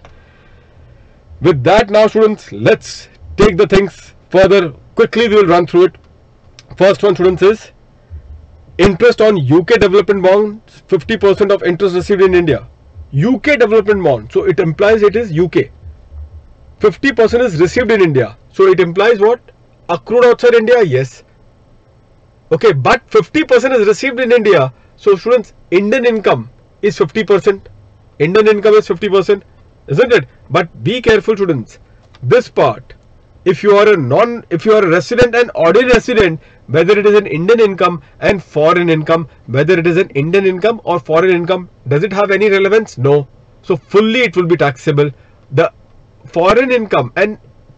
With that, now students, let's take the things further. Quickly, we will run through it. First one, students, is interest on UK development bonds, 50% of interest received in India. UK development bond, so it implies it is UK. 50% is received in India. So it implies what? Accrued outside India, yes. Okay, but 50% is received in India. So students, Indian income is 50%. Indian income is 50%, isn't it? But be careful, students. This part, if you are a resident and ordinary resident, whether it is an Indian income and foreign income, whether it is an Indian income or foreign income, does it have any relevance? No. So fully it will be taxable. The foreign income and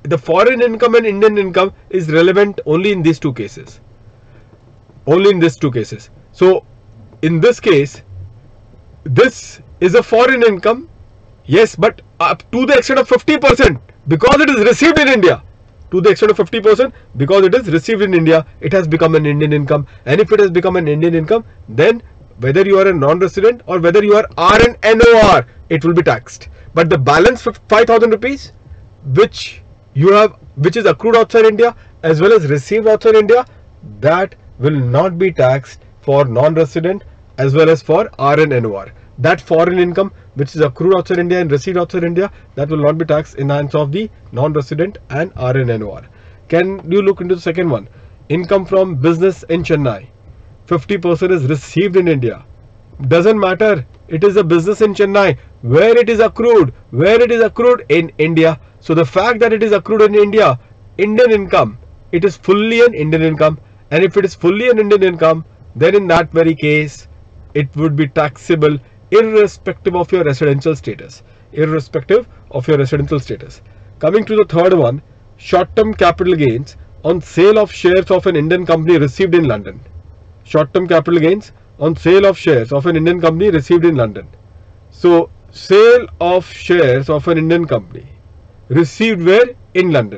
Indian income is relevant only in these two cases. Only in these two cases. So in this case, this is a foreign income, yes, but up to the extent of 50%, because it is received in India. To the extent of 50%, because it is received in India, it has become an Indian income. And if it has become an Indian income, then whether you are a non-resident or whether you are RNNOR, it will be taxed. But the balance 5,000 rupees, which is accrued outside India as well as received outside India, that will not be taxed for non-resident as well as for RNNOR. That foreign income which is accrued outside India and received outside India, that will not be taxed in the hands of the non-resident and RNNOR. Can you look into the second one? Income from business in Chennai. 50% is received in India. Doesn't matter. It is a business in Chennai. Where it is accrued? Where it is accrued? In India. So the fact that it is accrued in India, Indian income, it is fully an Indian income. And if it is fully an Indian income, then in that very case, it would be taxable irrespective of your residential status. Irrespective of your residential status. Coming to the third one, short-term capital gains on sale of shares of an Indian company received in London. Short-term capital gains on sale of shares of an Indian company received in London. So, sale of shares of an Indian company received where? In London.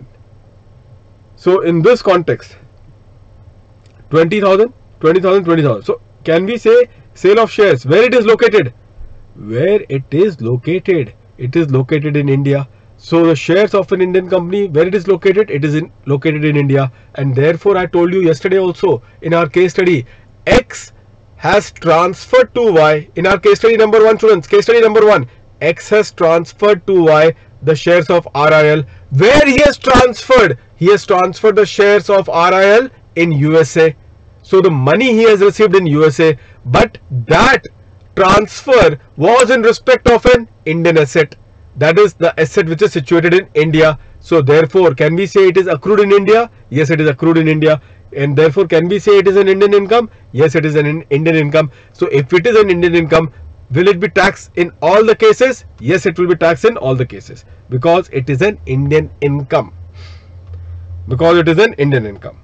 So, in this context, 20,000, 20,000, 20,000. So, can we say sale of shares? Where it is located? Where it is located? It is located in India. So the shares of an Indian company, where it is located? It is located in India. And therefore, I told you yesterday also in our case study, X has transferred to Y. In our case study number 1, students, case study number 1, X has transferred to Y the shares of RIL. Where he has transferred? He has transferred the shares of RIL in USA. So the money he has received in USA, but that transfer was in respect of an Indian asset. That is the asset which is situated in India. So therefore, can we say it is accrued in India? Yes, it is accrued in India. And therefore, can we say it is an Indian income? Yes, it is an Indian income. So if it is an Indian income, will it be taxed in all the cases? Yes, it will be taxed in all the cases because it is an Indian income. Because it is an Indian income.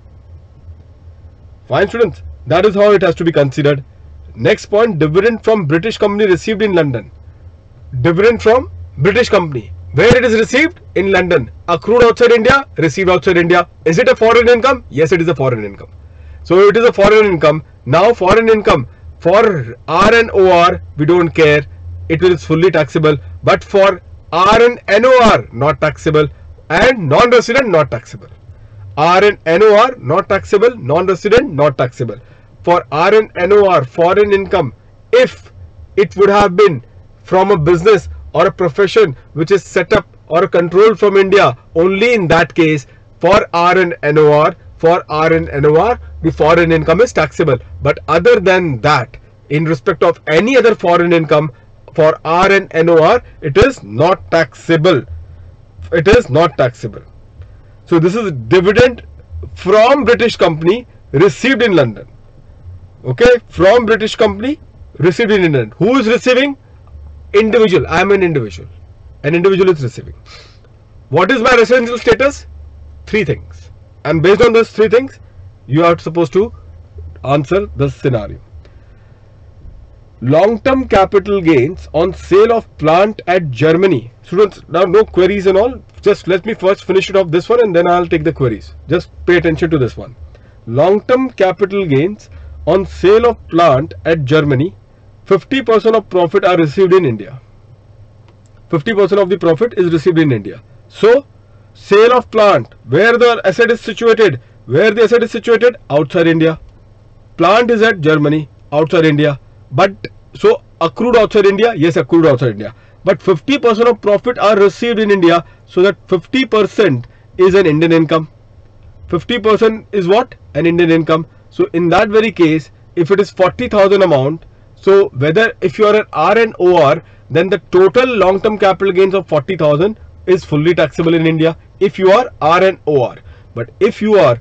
Fine, students. That is how it has to be considered. Next point, dividend from British company received in London. Dividend from British company. Where it is received? In London. Accrued outside India, received outside India. Is it a foreign income? Yes, it is a foreign income. So it is a foreign income. Now foreign income for RNOR, we don't care. It is fully taxable. But for RNNOR, not taxable. And non-resident, not taxable. RNNOR, not taxable. Non-resident, not taxable. For RNNOR, foreign income, if it would have been from a business or a profession which is set up or controlled from India, only in that case for RNNOR, the foreign income is taxable. But other than that, in respect of any other foreign income, for RNNOR, it is not taxable. It is not taxable. So this is dividend from British company received in London. Okay, from British company received in England. Who is receiving? Individual. I am an individual. An individual is receiving. What is my residential status? 3 things. And based on those 3 things, you are supposed to answer the scenario. Long-term capital gains on sale of plant at Germany. Students, now no queries and all. Just let me first finish it off this one and then I'll take the queries. Just pay attention to this one. Long-term capital gains on sale of plant at Germany, 50% of profit are received in India. 50% of the profit is received in India. So, sale of plant, where the asset is situated? Where the asset is situated? Outside India. Plant is at Germany, outside India. But, so accrued outside India? Yes, accrued outside India. But 50% of profit are received in India. So that 50% is an Indian income. 50% is what? An Indian income. So in that very case, if it is 40,000 amount, so whether if you are an RNOR, then the total long-term capital gains of 40,000 is fully taxable in India if you are RNOR. But if you are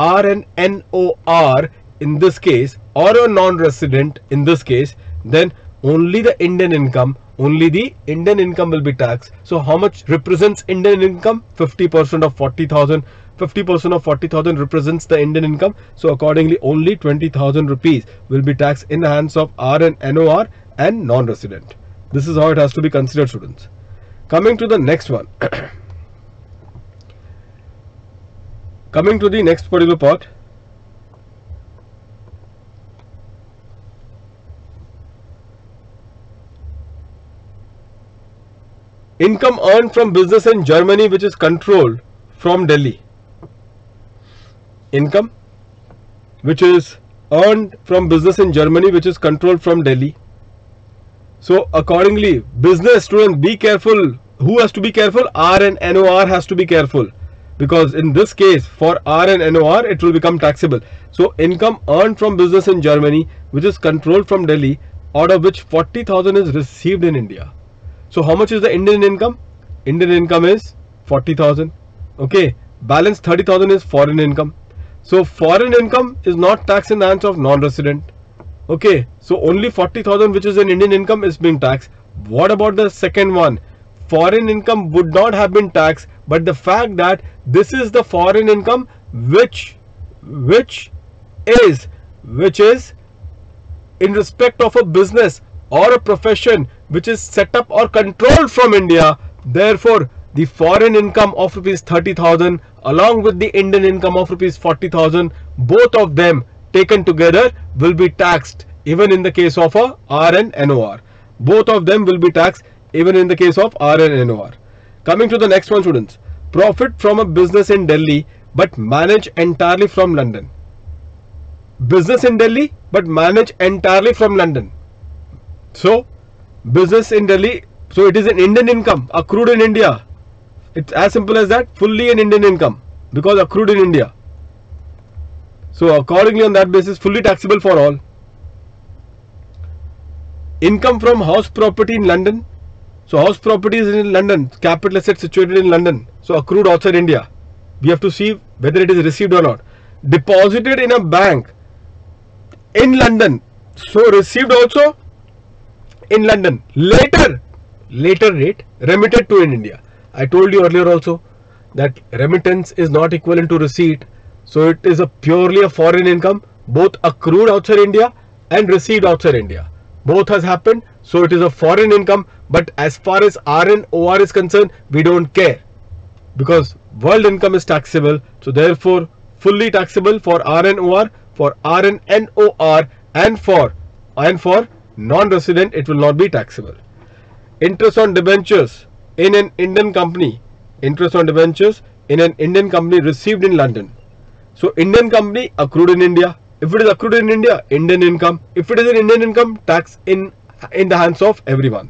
RNNOR in this case or a non-resident in this case, then only the Indian income will be taxed. So how much represents Indian income? 50% of 40,000. 50% of 40,000 represents the Indian income. So accordingly, only 20,000 rupees will be taxed in the hands of RN, NOR and non-resident. This is how it has to be considered, students. Coming to the next one. Coming to the next particular part. Income earned from business in Germany which is controlled from Delhi. Income which is earned from business in Germany which is controlled from Delhi. So accordingly, business, students, be careful. Who has to be careful? R and NOR has to be careful, because in this case for R and NOR it will become taxable. So income earned from business in Germany which is controlled from Delhi, out of which 40,000 is received in India. So how much is the Indian income? Indian income is 40,000. Okay, balance 30,000 is foreign income. So foreign income is not taxed in the hands of non-resident. Okay, so only 40,000 which is an Indian income is being taxed. What about the second one? Foreign income would not have been taxed, but the fact that this is the foreign income which is in respect of a business or a profession which is set up or controlled from India, therefore the foreign income of rupees 30,000 along with the Indian income of rupees 40,000, both of them taken together will be taxed even in the case of a R and NOR. Both of them will be taxed even in the case of R and NOR. Coming to the next one, students. Profit from a business in Delhi but manage entirely from London. Business in Delhi but manage entirely from London. So business in Delhi, so it is an Indian income accrued in India. It's as simple as that, fully an Indian income because accrued in India. So accordingly, on that basis, fully taxable for all. Income from house property in London. So house property is in London, capital asset situated in London, so accrued outside India. We have to see whether it is received or not. Deposited in a bank in London, so received also in London. Later rate remitted to in India. I told you earlier also that remittance is not equivalent to receipt. So it is purely a foreign income, both accrued outside India and received outside India. Both has happened, so it is a foreign income. But as far as R and OR is concerned, we don't care, because world income is taxable. So therefore, fully taxable for R and OR, for R and NOR, and for non-resident, it will not be taxable. Interest on debentures in an Indian company. Interest on debentures in an Indian company received in London. So Indian company accrued in India. If it is accrued in India, Indian income. If it is an Indian income, tax in the hands of everyone.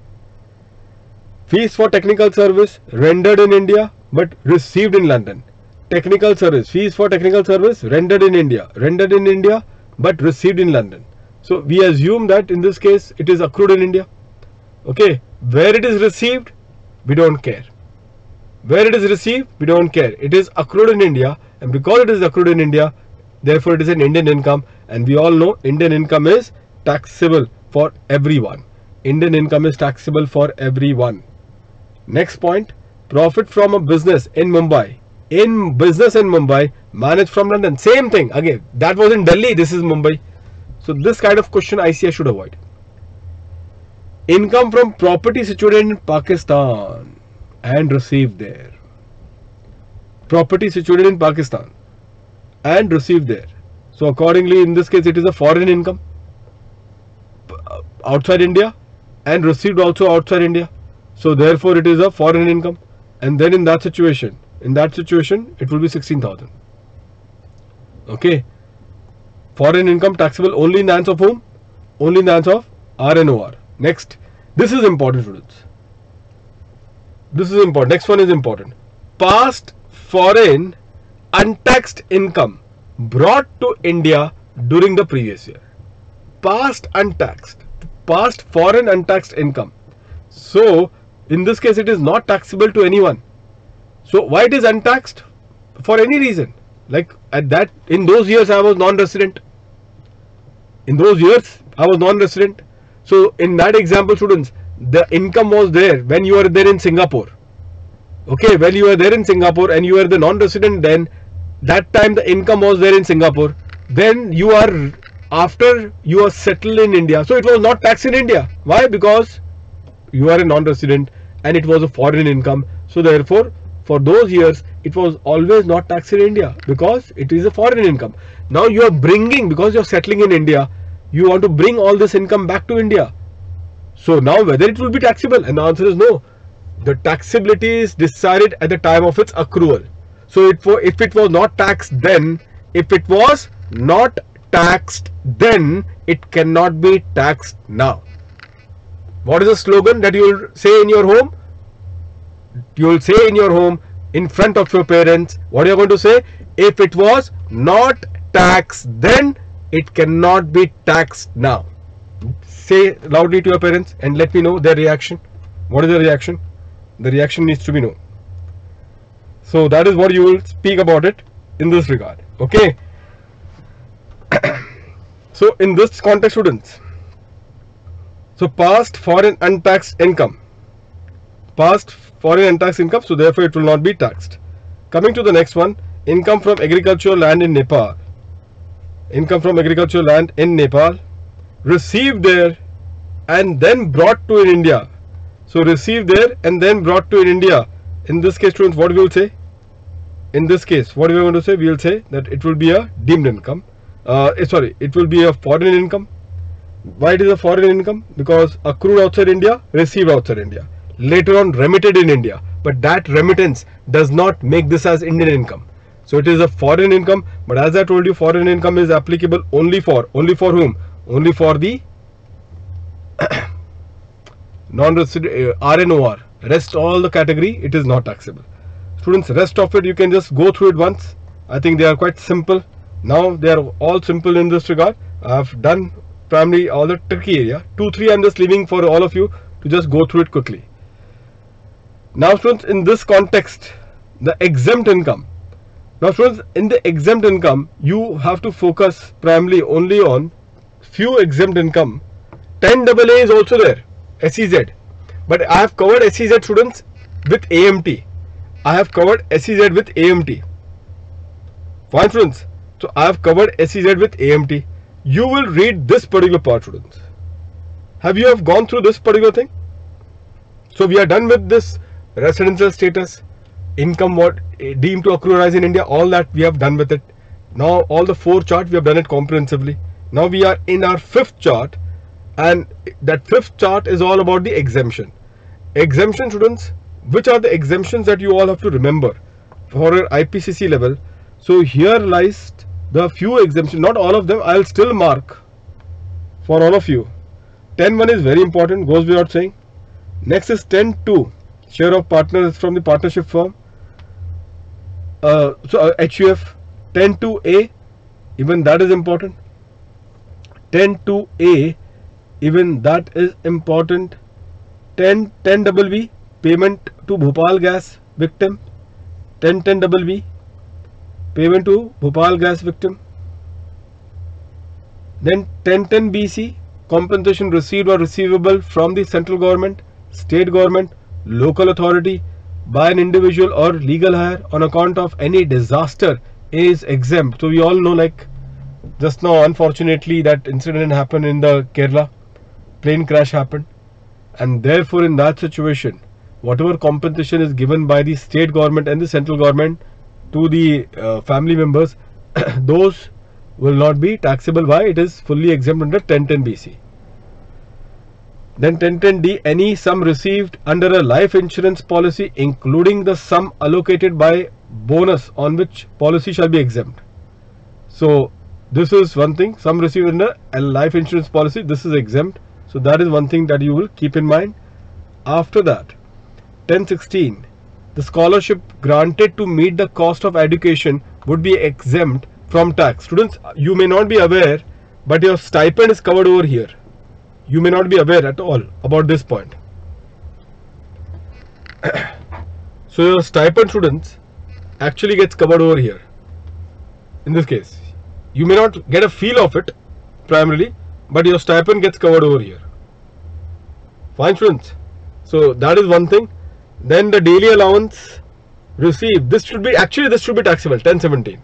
Fees for technical service rendered in India but received in London. Technical service, fees for technical service rendered in India but received in London. So we assume that in this case it is accrued in India. Okay, where it is received, we don't care. Where it is received, we don't care. It is accrued in India, and because it is accrued in India, therefore it is an Indian income, and we all know Indian income is taxable for everyone. Indian income is taxable for everyone. Next point, profit from a business in Mumbai. In business in Mumbai, managed from London. Same thing. Again, that was in Delhi, this is Mumbai. So this kind of question ICAI should avoid. Income from property situated in Pakistan and received there. Property situated in Pakistan and received there. So accordingly, in this case, it is a foreign income outside India and received also outside India. So therefore, it is a foreign income. And then in that situation, it will be 16,000. Okay. Foreign income taxable only in the hands of whom? Only in the hands of R and OR. Next, this is important, students. This is important. Next one is important. Past foreign untaxed income brought to India during the previous year. Past foreign untaxed income. So in this case, it is not taxable to anyone. So why it is untaxed? For any reason. Like in those years I was non-resident. So in that example, students, the income was there when you were there in Singapore. Okay, when you were there in Singapore and you were the non-resident, then that time the income was there in Singapore. Then you are, after you are settled in India, so it was not taxed in India. Why? Because you are a non-resident and it was a foreign income. So therefore, for those years, it was always not taxed in India because it is a foreign income. Now you are bringing, because you are settling in India, you want to bring all this income back to India. So now whether it will be taxable, and the answer is no. The taxability is decided at the time of its accrual. So if it was not taxed then, if it was not taxed then, it cannot be taxed now. What is the slogan that you will say in your home? You will say in your home, in front of your parents, what are you going to say? If it was not taxed then, it cannot be taxed now. Say loudly to your parents and let me know their reaction. What is the reaction? The reaction needs to be no. So that is what you will speak about it in this regard. Okay. So in this context, students, so past foreign untaxed income, past foreign untaxed income, so therefore it will not be taxed. Coming to the next one, income from agricultural land in Nepal. Income from agricultural land in Nepal, received there and then brought to in India. So received there and then brought to in India. In this case, students, what we will say? In this case, what we are going to say? We will say that it will be a deemed income. It will be a foreign income. Why it is a foreign income? Because accrued outside India, received outside India, later on remitted in India, but that remittance does not make this as Indian income. So it is a foreign income, but as I told you, foreign income is applicable only for whom? Only for the non-resident RNOR. Rest all the category, it is not taxable. Students, rest of it you can just go through it once. I think they are quite simple. Now they are all simple in this regard. I have done primarily all the tricky area. 2-3 I am just leaving for all of you to just go through it quickly. Now students, in this context, the exempt income. Now students, in the exempt income, you have to focus primarily only on few exempt income. 10AA is also there, SEZ. But I have covered SEZ, students, with AMT. I have covered SEZ with AMT. Fine, students. So I have covered SEZ with AMT. You will read this particular part, students. Have you gone through this particular thing? So we are done with this residential status, income what deemed to accrue rise in India, all that we have done with it. Now all the 4 charts we have done it comprehensively. Now we are in our 5th chart, and that 5th chart is all about the exemption. Exemption, students, which are the exemptions that you all have to remember for your IPCC level. So here lies the few exemptions, not all of them. I'll still mark for all of you. 10.1 is very important, goes without saying. Next is 10.2, share of partners from the partnership firm. HUF. 10.2A, even that is important. 10.2A, even that is important. 10.10BB, payment to Bhopal gas victim. 10.10BB, payment to Bhopal gas victim. Then 10.10BC, compensation received or receivable from the central government, state government, local authority by an individual or legal hire on account of any disaster is exempt. So we all know, like just now, unfortunately, that incident happened in the Kerala, plane crash happened, and therefore in that situation, whatever compensation is given by the state government and the central government to the family members, those will not be taxable. Why? It is fully exempt under 10.10BC. Then 10.10D, any sum received under a life insurance policy, including the sum allocated by bonus on which policy shall be exempt. So this is one thing, sum received under a life insurance policy, this is exempt. So that is one thing that you will keep in mind. After that, 10.16, the scholarship granted to meet the cost of education would be exempt from tax. Students, you may not be aware, but your stipend is covered over here. You may not be aware at all about this point. So your stipend, students, actually gets covered over here. In this case, you may not get a feel of it primarily, but your stipend gets covered over here. Fine, students. So that is one thing. Then the daily allowance received, this should be taxable, 1017.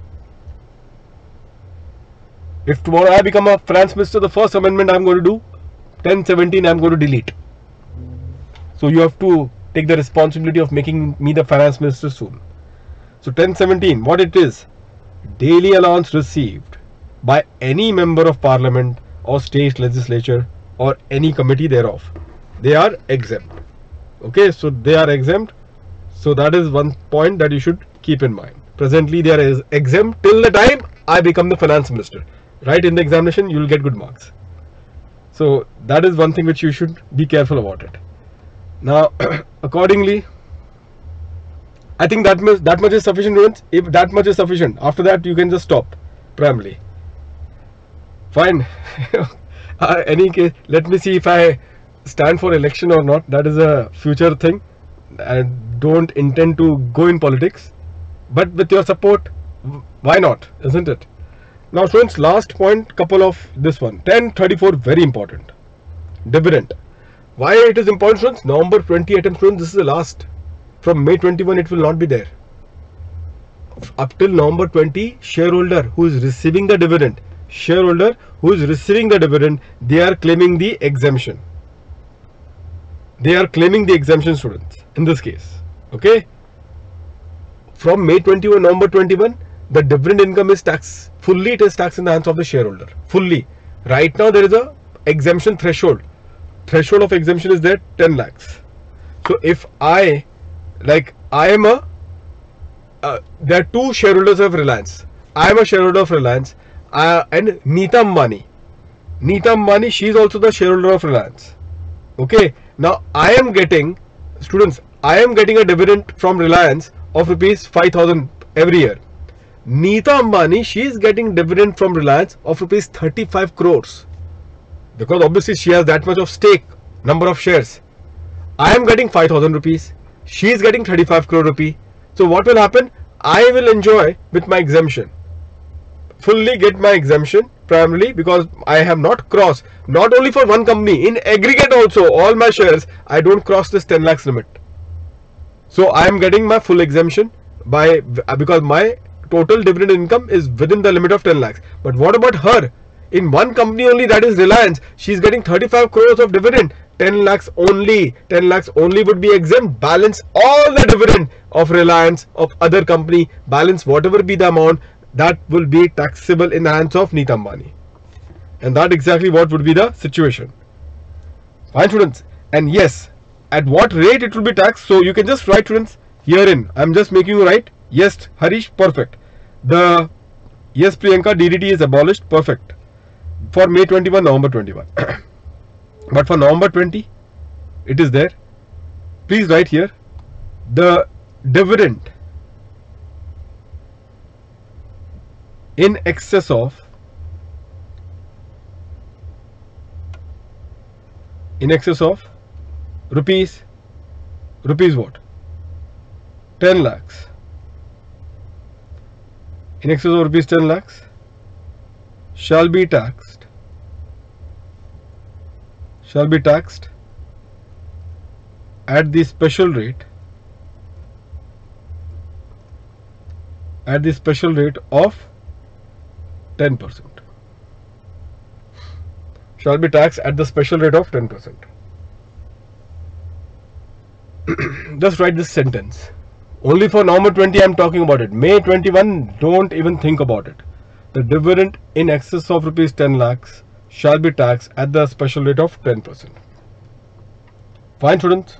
If tomorrow I become a finance minister, the first amendment I'm going to do, 1017 I'm going to delete. So you have to take the responsibility of making me the finance minister soon. So 1017, what it is? Daily allowance received by any member of parliament or state legislature or any committee thereof. They are exempt. Okay, so they are exempt. So that is one point that you should keep in mind. Presently they are exempt till the time I become the finance minister. Right, in the examination you will get good marks. So that is one thing which you should be careful about it. Now accordingly, I think that much is sufficient, students. If that much is sufficient, after that you can just stop primarily. Fine. Any case, let me see if I stand for election or not. That is a future thing. I don't intend to go in politics, but with your support, why not, isn't it? Now students, last point, couple of this one, 1034, very important. Dividend. Why it is important, students? November 20 item, students, this is the last. From May 21 it will not be there. Up till November 20, shareholder who is receiving the dividend, they are claiming the exemption. They are claiming the exemption, students, in this case. Okay. From May 21, November 21, the dividend income is taxed. Fully it is taxed in the hands of the shareholder. Fully. Right now there is a exemption threshold. Threshold of exemption is there, 10 lakhs. So if there are two shareholders of Reliance. I am a shareholder of Reliance, and Neeta Ambani. Neeta Ambani, she is also the shareholder of Reliance. Okay. Now I am getting, students, a dividend from Reliance of rupees 5,000 every year. Neeta Ambani, she is getting dividend from Reliance of rupees 35 crores. Because obviously she has that much of stake, number of shares. I am getting 5,000 rupees. She is getting 35 crore rupee. So what will happen? I will enjoy with my exemption. Fully get my exemption primarily because I have not crossed, not only for one company, in aggregate also, all my shares, I don't cross this 10 lakhs limit. So I am getting my full exemption because my total dividend income is within the limit of 10 lakhs. But what about her? In one company only, that is Reliance, she is getting 35 crores of dividend. 10 lakhs only would be exempt. Balance all the dividend of Reliance, of other company, balance whatever be the amount, that will be taxable in the hands of Neeta Ambani. And that exactly what would be the situation. Fine, students. And yes, at what rate it will be taxed? So you can just write, students, herein. I am just making you write. Yes, Harish, perfect. Yes, Priyanka, DDT is abolished. Perfect. For May 21, November 21. But for November 20, it is there. Please write here. The dividend in excess of rupees what? 10 lakhs. In excess of rupees 10 lakhs shall be taxed at the special rate of 10%. Shall be taxed at the special rate of 10%. Just write this sentence. Only for November 20 I am talking about it. May 21, don't even think about it. The dividend in excess of rupees 10 lakhs shall be taxed at the special rate of 10%. Fine, students?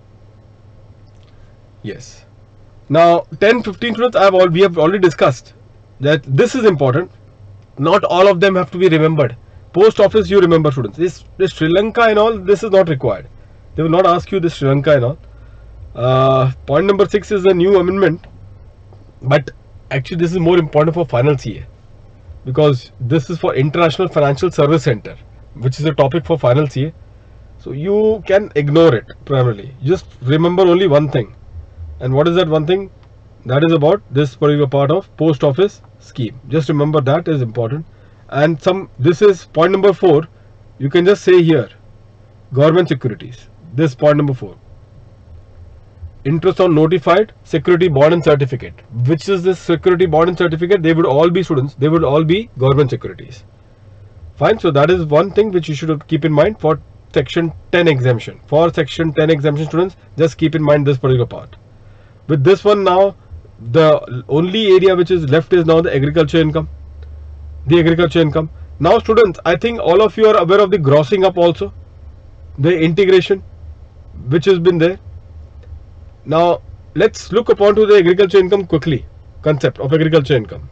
Yes. Now 10-15 students, we have already discussed that this is important. Not all of them have to be remembered. Post office, you remember, students. This Sri Lanka and all, this is not required. They will not ask you this Sri Lanka and all. Point number 6 is a new amendment, but actually this is more important for final CA, because this is for International Financial Service Center, which is a topic for final CA. So you can ignore it primarily. Just remember only one thing. And what is that one thing? That is about this particular part of post office scheme. Just remember that is important. And this is point number 4. You can just say here government securities. This point number 4. interest on notified security bond and certificate. Which is this security bond and certificate? They would all be students. They would all be government securities. Fine. So that is one thing which you should keep in mind for section 10 exemption. For section 10 exemption students, just keep in mind this particular part. With this one now, the only area which is left is now the agriculture income. The agriculture income. Now students, I think all of you are aware of the grossing up also. The integration which has been there. Now let's look upon to the agriculture income quickly. Concept of agriculture income.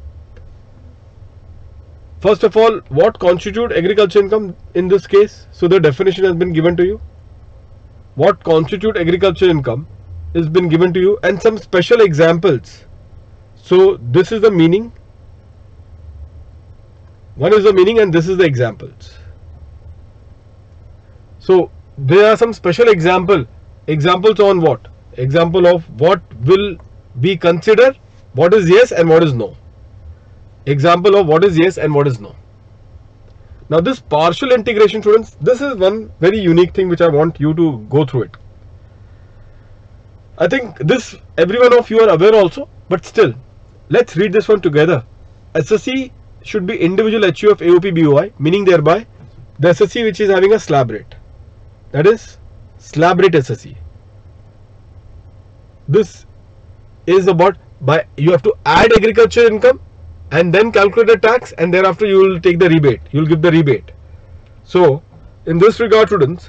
First of all, what constitute agriculture income in this case? So the definition has been given to you. What constitute agriculture income has been given to you, and some special examples. So this is the meaning. One is the meaning and this is the examples. So there are some special examples on what? Example of what will be considered, what is yes and what is no. Example of what is yes and what is no. Now this partial integration students, this is one very unique thing which I want you to go through it. I think this every one of you are aware also, but still let's read this one together. SSC should be individual HUF AOP BOI, meaning thereby the SSC which is having a slab rate, that is slab rate SSC. This is about you have to add agriculture income and then calculate the tax, and thereafter you will take the rebate, you will give the rebate. So in this regard students,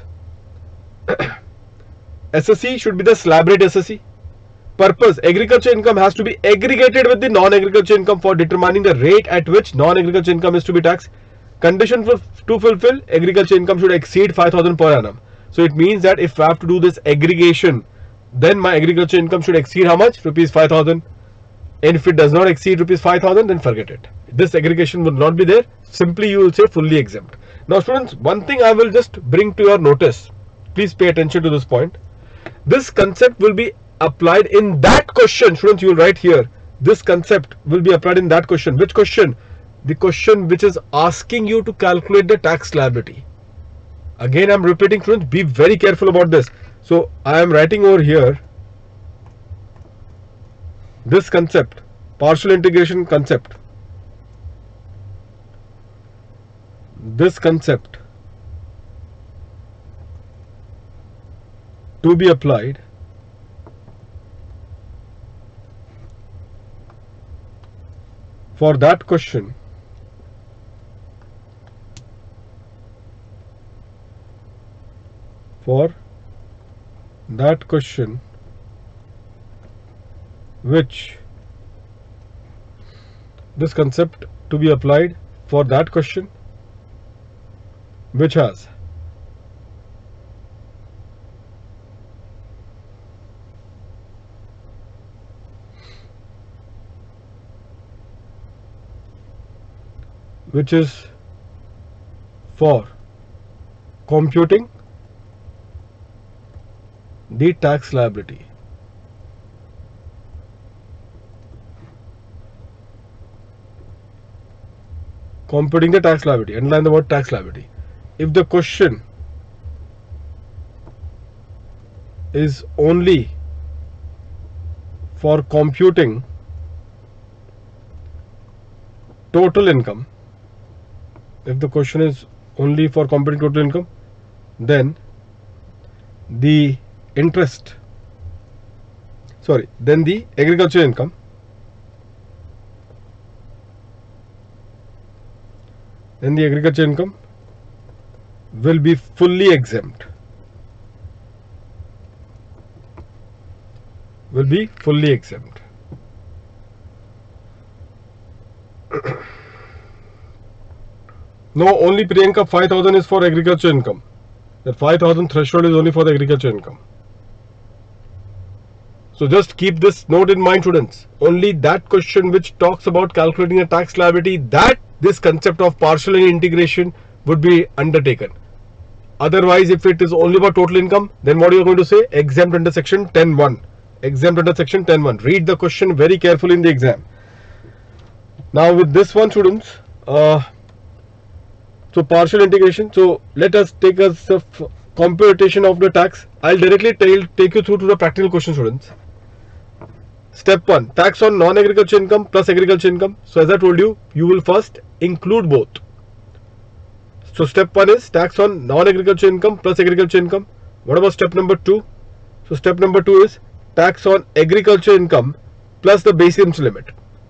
SSC should be the slab rate SSC. Purpose: agriculture income has to be aggregated with the non-agriculture income for determining the rate at which non-agriculture income is to be taxed. Condition to fulfill: agriculture income should exceed 5,000 per annum. So it means that if I have to do this aggregation, then my agriculture income should exceed how much? Rupees 5,000. And if it does not exceed rupees 5,000, then forget it. This aggregation would not be there. Simply you will say fully exempt. Now students, one thing I will just bring to your notice. Please pay attention to this point. This concept will be applied in that question. Students, you will write here. This concept will be applied in that question. Which question? The question which is asking you to calculate the tax liability. Again, I am repeating students, be very careful about this. So I am writing over here this concept, partial integration concept. This concept to be applied for that question which this concept to be applied for that question which has which is for computing the tax liability. Computing the tax liability. Underline the word tax liability. If the question is only for computing total income, if the question is only for computing total income, then the then the agriculture income will be fully exempt. No, only Priyanka, 5,000 is for agriculture income. That 5,000 threshold is only for the agriculture income. So just keep this note in mind students. Only that question which talks about calculating a tax liability, that this concept of partial integration would be undertaken. Otherwise, if it is only about total income, then what you are going to say? Exempt under section 10(1). Exempt under section 10(1). Read the question very carefully in the exam. Now with this one students, so partial integration. So let us take a computation of the tax. I'll directly take you through to the practical question, students. Step 1, tax on non-agriculture income plus agriculture income. So as I told you, you will first include both. So step 1 is tax on non-agriculture income plus agriculture income. What about step number 2? So step number 2 is tax on agriculture income plus the basic income limit.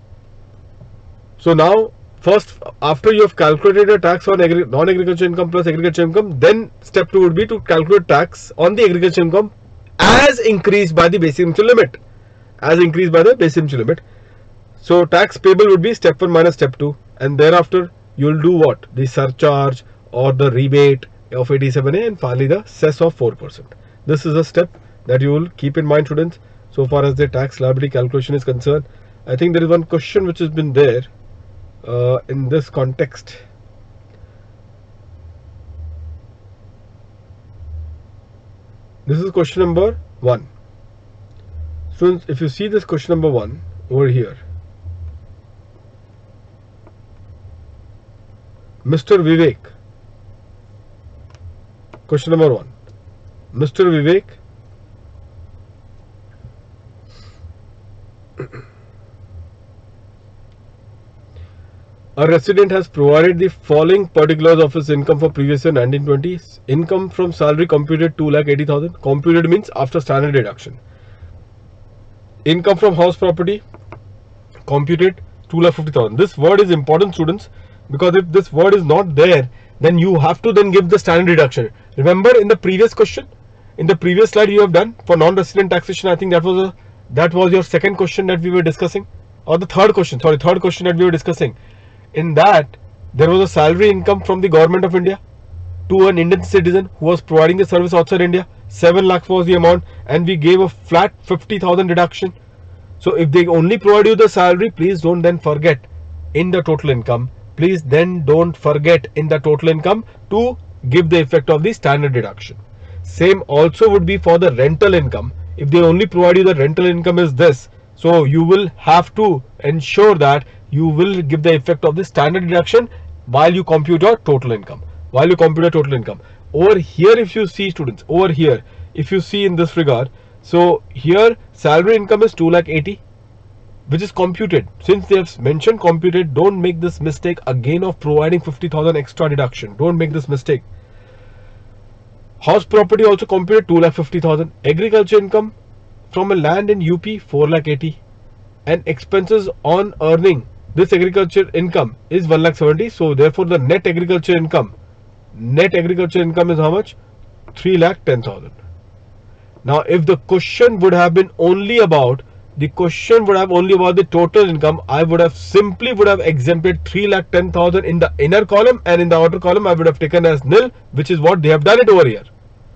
So now first, after you have calculated a tax on non-agriculture income plus agriculture income, then step 2 would be to calculate tax on the agriculture income as increased by the basic income limit. As increased by the basic income limit. So tax payable would be step 1 minus step 2, and thereafter you will do what? The surcharge or the rebate of 87A, and finally the cess of 4%. This is a step that you will keep in mind, students, so far as the tax liability calculation is concerned. I think there is one question which has been there in this context. This is question number 1. Students, if you see this question number 1 over here, Mr. Vivek, question number 1, Mr. Vivek a resident has provided the following particulars of his income for previous year 1920. Income from salary computed 2,80,000. Computed means after standard deduction. Income from house property computed 2,50,000. This word is important, students, because if this word is not there, then you have to then give the standard deduction. Remember in the previous question, in the previous slide you have done for non-resident taxation, I think that was your second question that we were discussing, or the third question, sorry, third question that we were discussing. In that, there was a salary income from the government of India to an Indian citizen who was providing the service outside India. 7 lakhs was the amount, and we gave a flat 50,000 deduction. So if they only provide you the salary, please don't then forget in the total income. Please then don't forget in the total income to give the effect of the standard deduction. Same also would be for the rental income. If they only provide you the rental income is this, so you will have to ensure that you will give the effect of the standard deduction while you compute your total income. Over here, if you see, students, over here, if you see in this regard, so here salary income is 2,80,000, which is computed. Since they have mentioned computed, don't make this mistake again of providing 50,000 extra deduction. Don't make this mistake. House property also computed 2,50,000. Agriculture income from a land in UP 4,80,000, and expenses on earning this agriculture income is 1,70,000. So therefore the net agriculture income is how much? 3,10,000. Now if the question would have been only about the total income, I would have exempted 3,10,000 in the inner column, and in the outer column I would have taken as nil, which is what they have done it over here.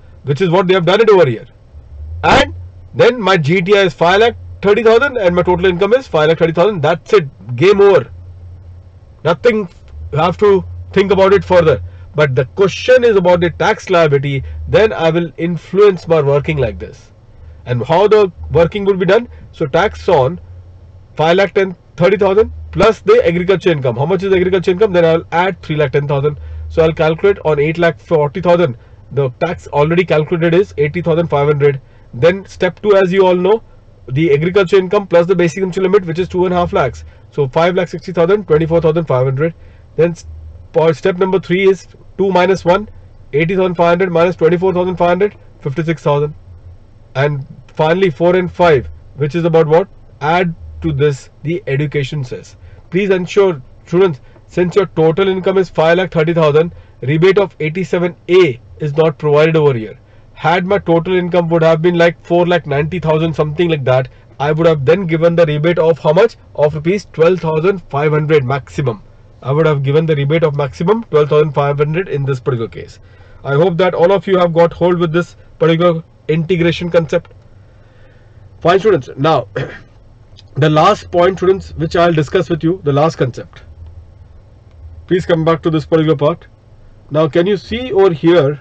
And then my GTI is 5,30,000 and my total income is 5,30,000. That's it. Game over. Nothing you have to think about it further. But the question is about the tax liability, then I will influence my working like this. And how the working will be done? So tax on 5,30,000 plus the agriculture income. How much is agriculture income? Then I will add 3,10,000. So I will calculate on 8,40,000. The tax already calculated is 80,500. Then step 2, as you all know, the agriculture income plus the basic income limit, which is 2.5 lakhs. So 5,60,000, 24,500. Then step number 3 is 2 minus 1, 80,500 minus 24,500, 56,000. And finally 4 and 5, which is about what? Add to this the education cess. Please ensure, students, since your total income is 5,30,000, rebate of 87A is not provided over here. Had my total income would have been like 4,90,000, something like that, I would have then given the rebate of how much? Of rupees 12,500 maximum. I would have given the rebate of maximum 12,500 in this particular case. I hope that all of you have got hold with this particular integration concept. Fine, students. Now the last point, students, which I'll discuss with you, the last concept. Please come back to this particular part. Now can you see over here,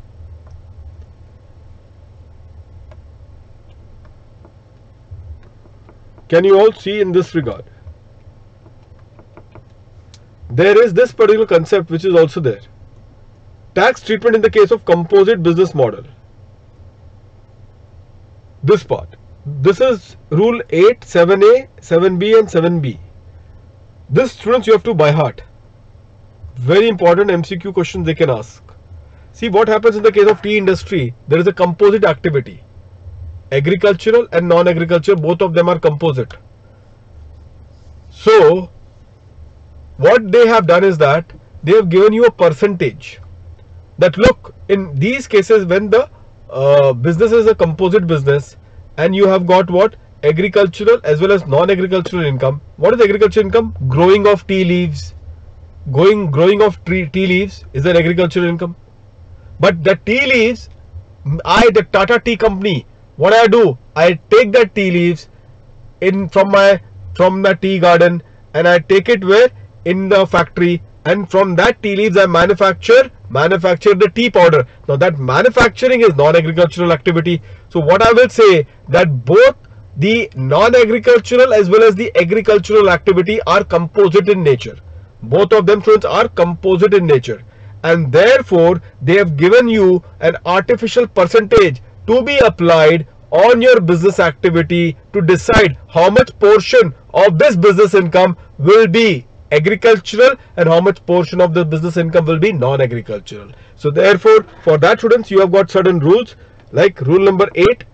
can you all see in this regard? There is this particular concept which is also there. Tax treatment in the case of composite business model. this part. This is rule 8, 7a, 7b and 7b. This, students, you have to by heart. Very important MCQ questions they can ask. See what happens in the case of tea industry. There is a composite activity. Agricultural and non-agricultural, both of them are composite. So what they have done is that they have given you a percentage. That look, in these cases when the business is a composite business and you have got what? Agricultural as well as non-agricultural income. What is agricultural income? Growing of tea leaves. Growing of tea leaves is an agricultural income. But the tea leaves, the Tata Tea Company, what I do? I take that tea leaves from the tea garden and I take it where? In the factory, and from that tea leaves I manufacture the tea powder. Now that manufacturing is non-agricultural activity. So what I will say, that both the non-agricultural as well as the agricultural activity are composite in nature. Both of them, students, are composite in nature, and therefore they have given you an artificial percentage to be applied on your business activity to decide how much portion of this business income will be agricultural and how much portion of the business income will be non-agricultural. So therefore, for that, students, you have got certain rules, like rule number 8,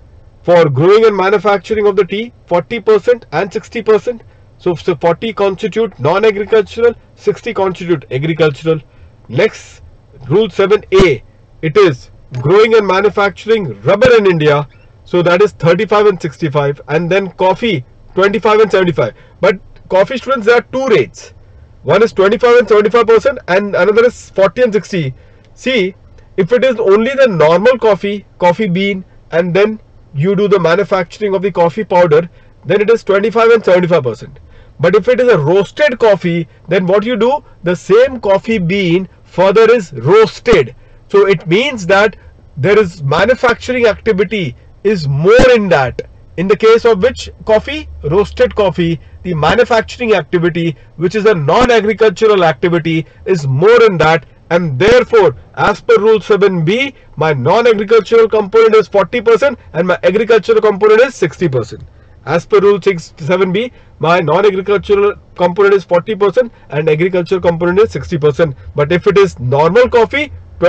for growing and manufacturing of the tea, 40% and 60%. So 40 constitute non-agricultural, 60 constitute agricultural. Next, rule 7a, it is growing and manufacturing rubber in India. So that is 35 and 65, and then coffee 25 and 75. But coffee, students, there are two rates. One is 25 and 75% and another is 40 and 60. See, if it is only the normal coffee bean, and then you do the manufacturing of the coffee powder, then it is 25 and 75%. But if it is a roasted coffee, then what you do? The same coffee bean further is roasted. So it means that there is manufacturing activity is more in that. In the case of which coffee? Roasted coffee, the manufacturing activity, which is a non-agricultural activity, is more in that, and therefore as per rule 7b, my non-agricultural component is 40% and my agricultural component is 60%. As per rule 7b, my non-agricultural component is 40% and agricultural component is 60%. But if it is normal coffee,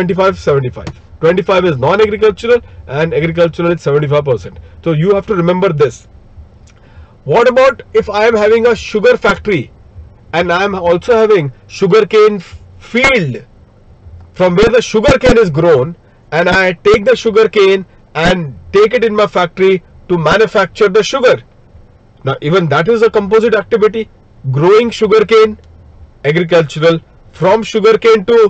25-75. 25 is non-agricultural and agricultural is 75%. So you have to remember this. What about if I am having a sugar factory and I am also having sugarcane field from where the sugarcane is grown, and I take the sugarcane and take it in my factory to manufacture the sugar. Now even that is a composite activity. Growing sugarcane, agricultural. From sugarcane to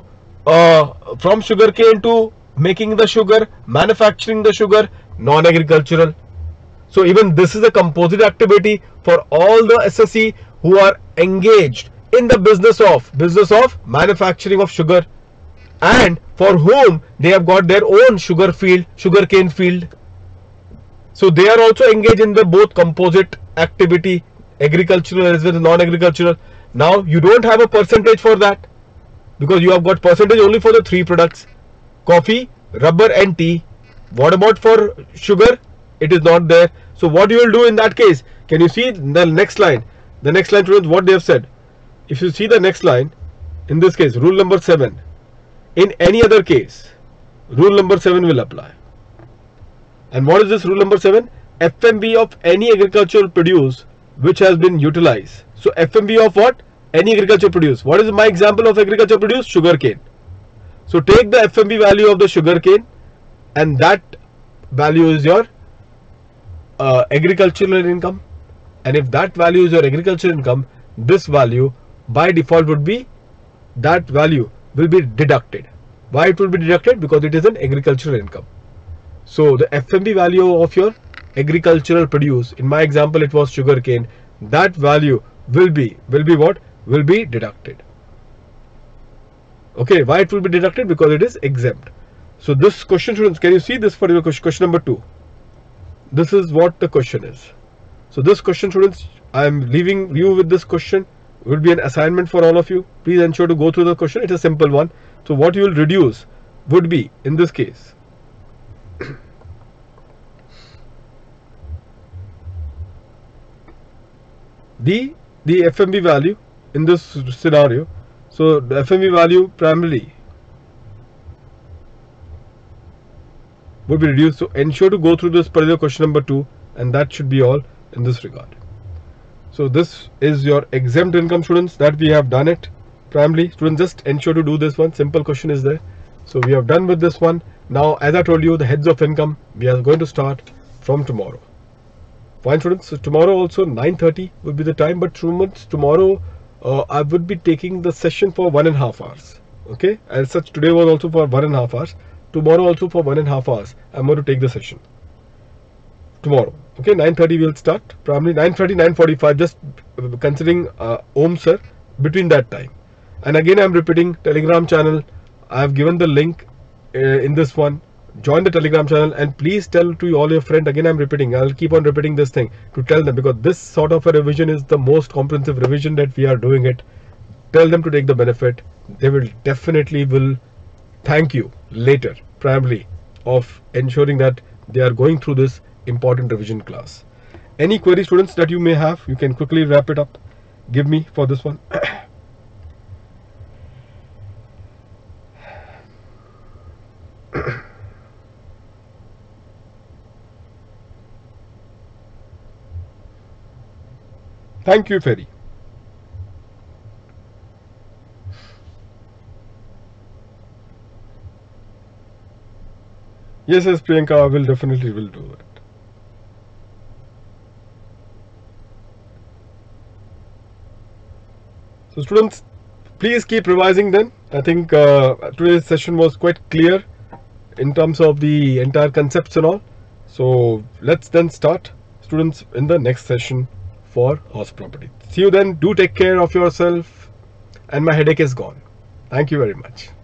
making the sugar, manufacturing the sugar, non-agricultural. So even this is a composite activity for all the SSC who are engaged in the business of manufacturing of sugar, and for whom they have got their own sugarcane field. So they are also engaged in the both composite activity, agricultural as well as non-agricultural. Now you don't have a percentage for that, because you have got percentage only for the three products: coffee, rubber and tea. What about for sugar? It is not there. So what you will do in that case? Can you see the next line? The next line shows what they have said. If you see the next line, in this case, rule number 7. In any other case, rule number 7 will apply. And what is this rule number 7? FMB of any agricultural produce which has been utilized. So FMB of what? Any agricultural produce. What is my example of agricultural produce? Sugarcane. So take the FMB value of the sugarcane, and that value is your agricultural income. And if that value is your agricultural income, this value by default would be, that value will be deducted. Why it will be deducted? Because it is an agricultural income. So the FMB value of your agricultural produce, in my example it was sugarcane, that value will be what? Will be deducted. Okay, why it will be deducted? Because it is exempt. So this question, students, can you see this for your question number 2? This is what the question is. So this question, students, I am leaving you with this question. It will be an assignment for all of you. Please ensure to go through the question. It's a simple one. So what you will reduce would be, in this case, the FMV value in this scenario. So the FMV value primarily would be reduced. So ensure to go through this particular question number 2, and that should be all in this regard. So this is your exempt income, students, that we have done it. Primarily, students, just ensure to do this one. Simple question is there. So we have done with this one. Now, as I told you, the heads of income, we are going to start from tomorrow. Fine, students. So tomorrow also 9:30 will be the time, but students, tomorrow I would be taking the session for 1.5 hours. Okay, as such, today was also for 1.5 hours. Tomorrow also for 1.5 hours. I'm going to take the session tomorrow. Okay, 9:30 we'll start. Probably 9:30, 9:45. Just considering Om sir between that time. And again, I'm repeating Telegram channel. I have given the link in this one. Join the Telegram channel and please tell to all your friends. Again, I'm repeating. I'll keep on repeating this thing to tell them, because this sort of a revision is the most comprehensive revision that we are doing it. Tell them to take the benefit. They will definitely will thank you later, primarily, of ensuring that they are going through this important revision class. Any query, students, that you may have, you can quickly wrap it up. Give me for this one. Thank you, Ferry. Yes, Priyanka, I will definitely do that. So students, please keep revising then. I think today's session was quite clear in terms of the entire concepts and all. So let's then start, students, in the next session for house property. See you then. Do take care of yourself, and my headache is gone. Thank you very much.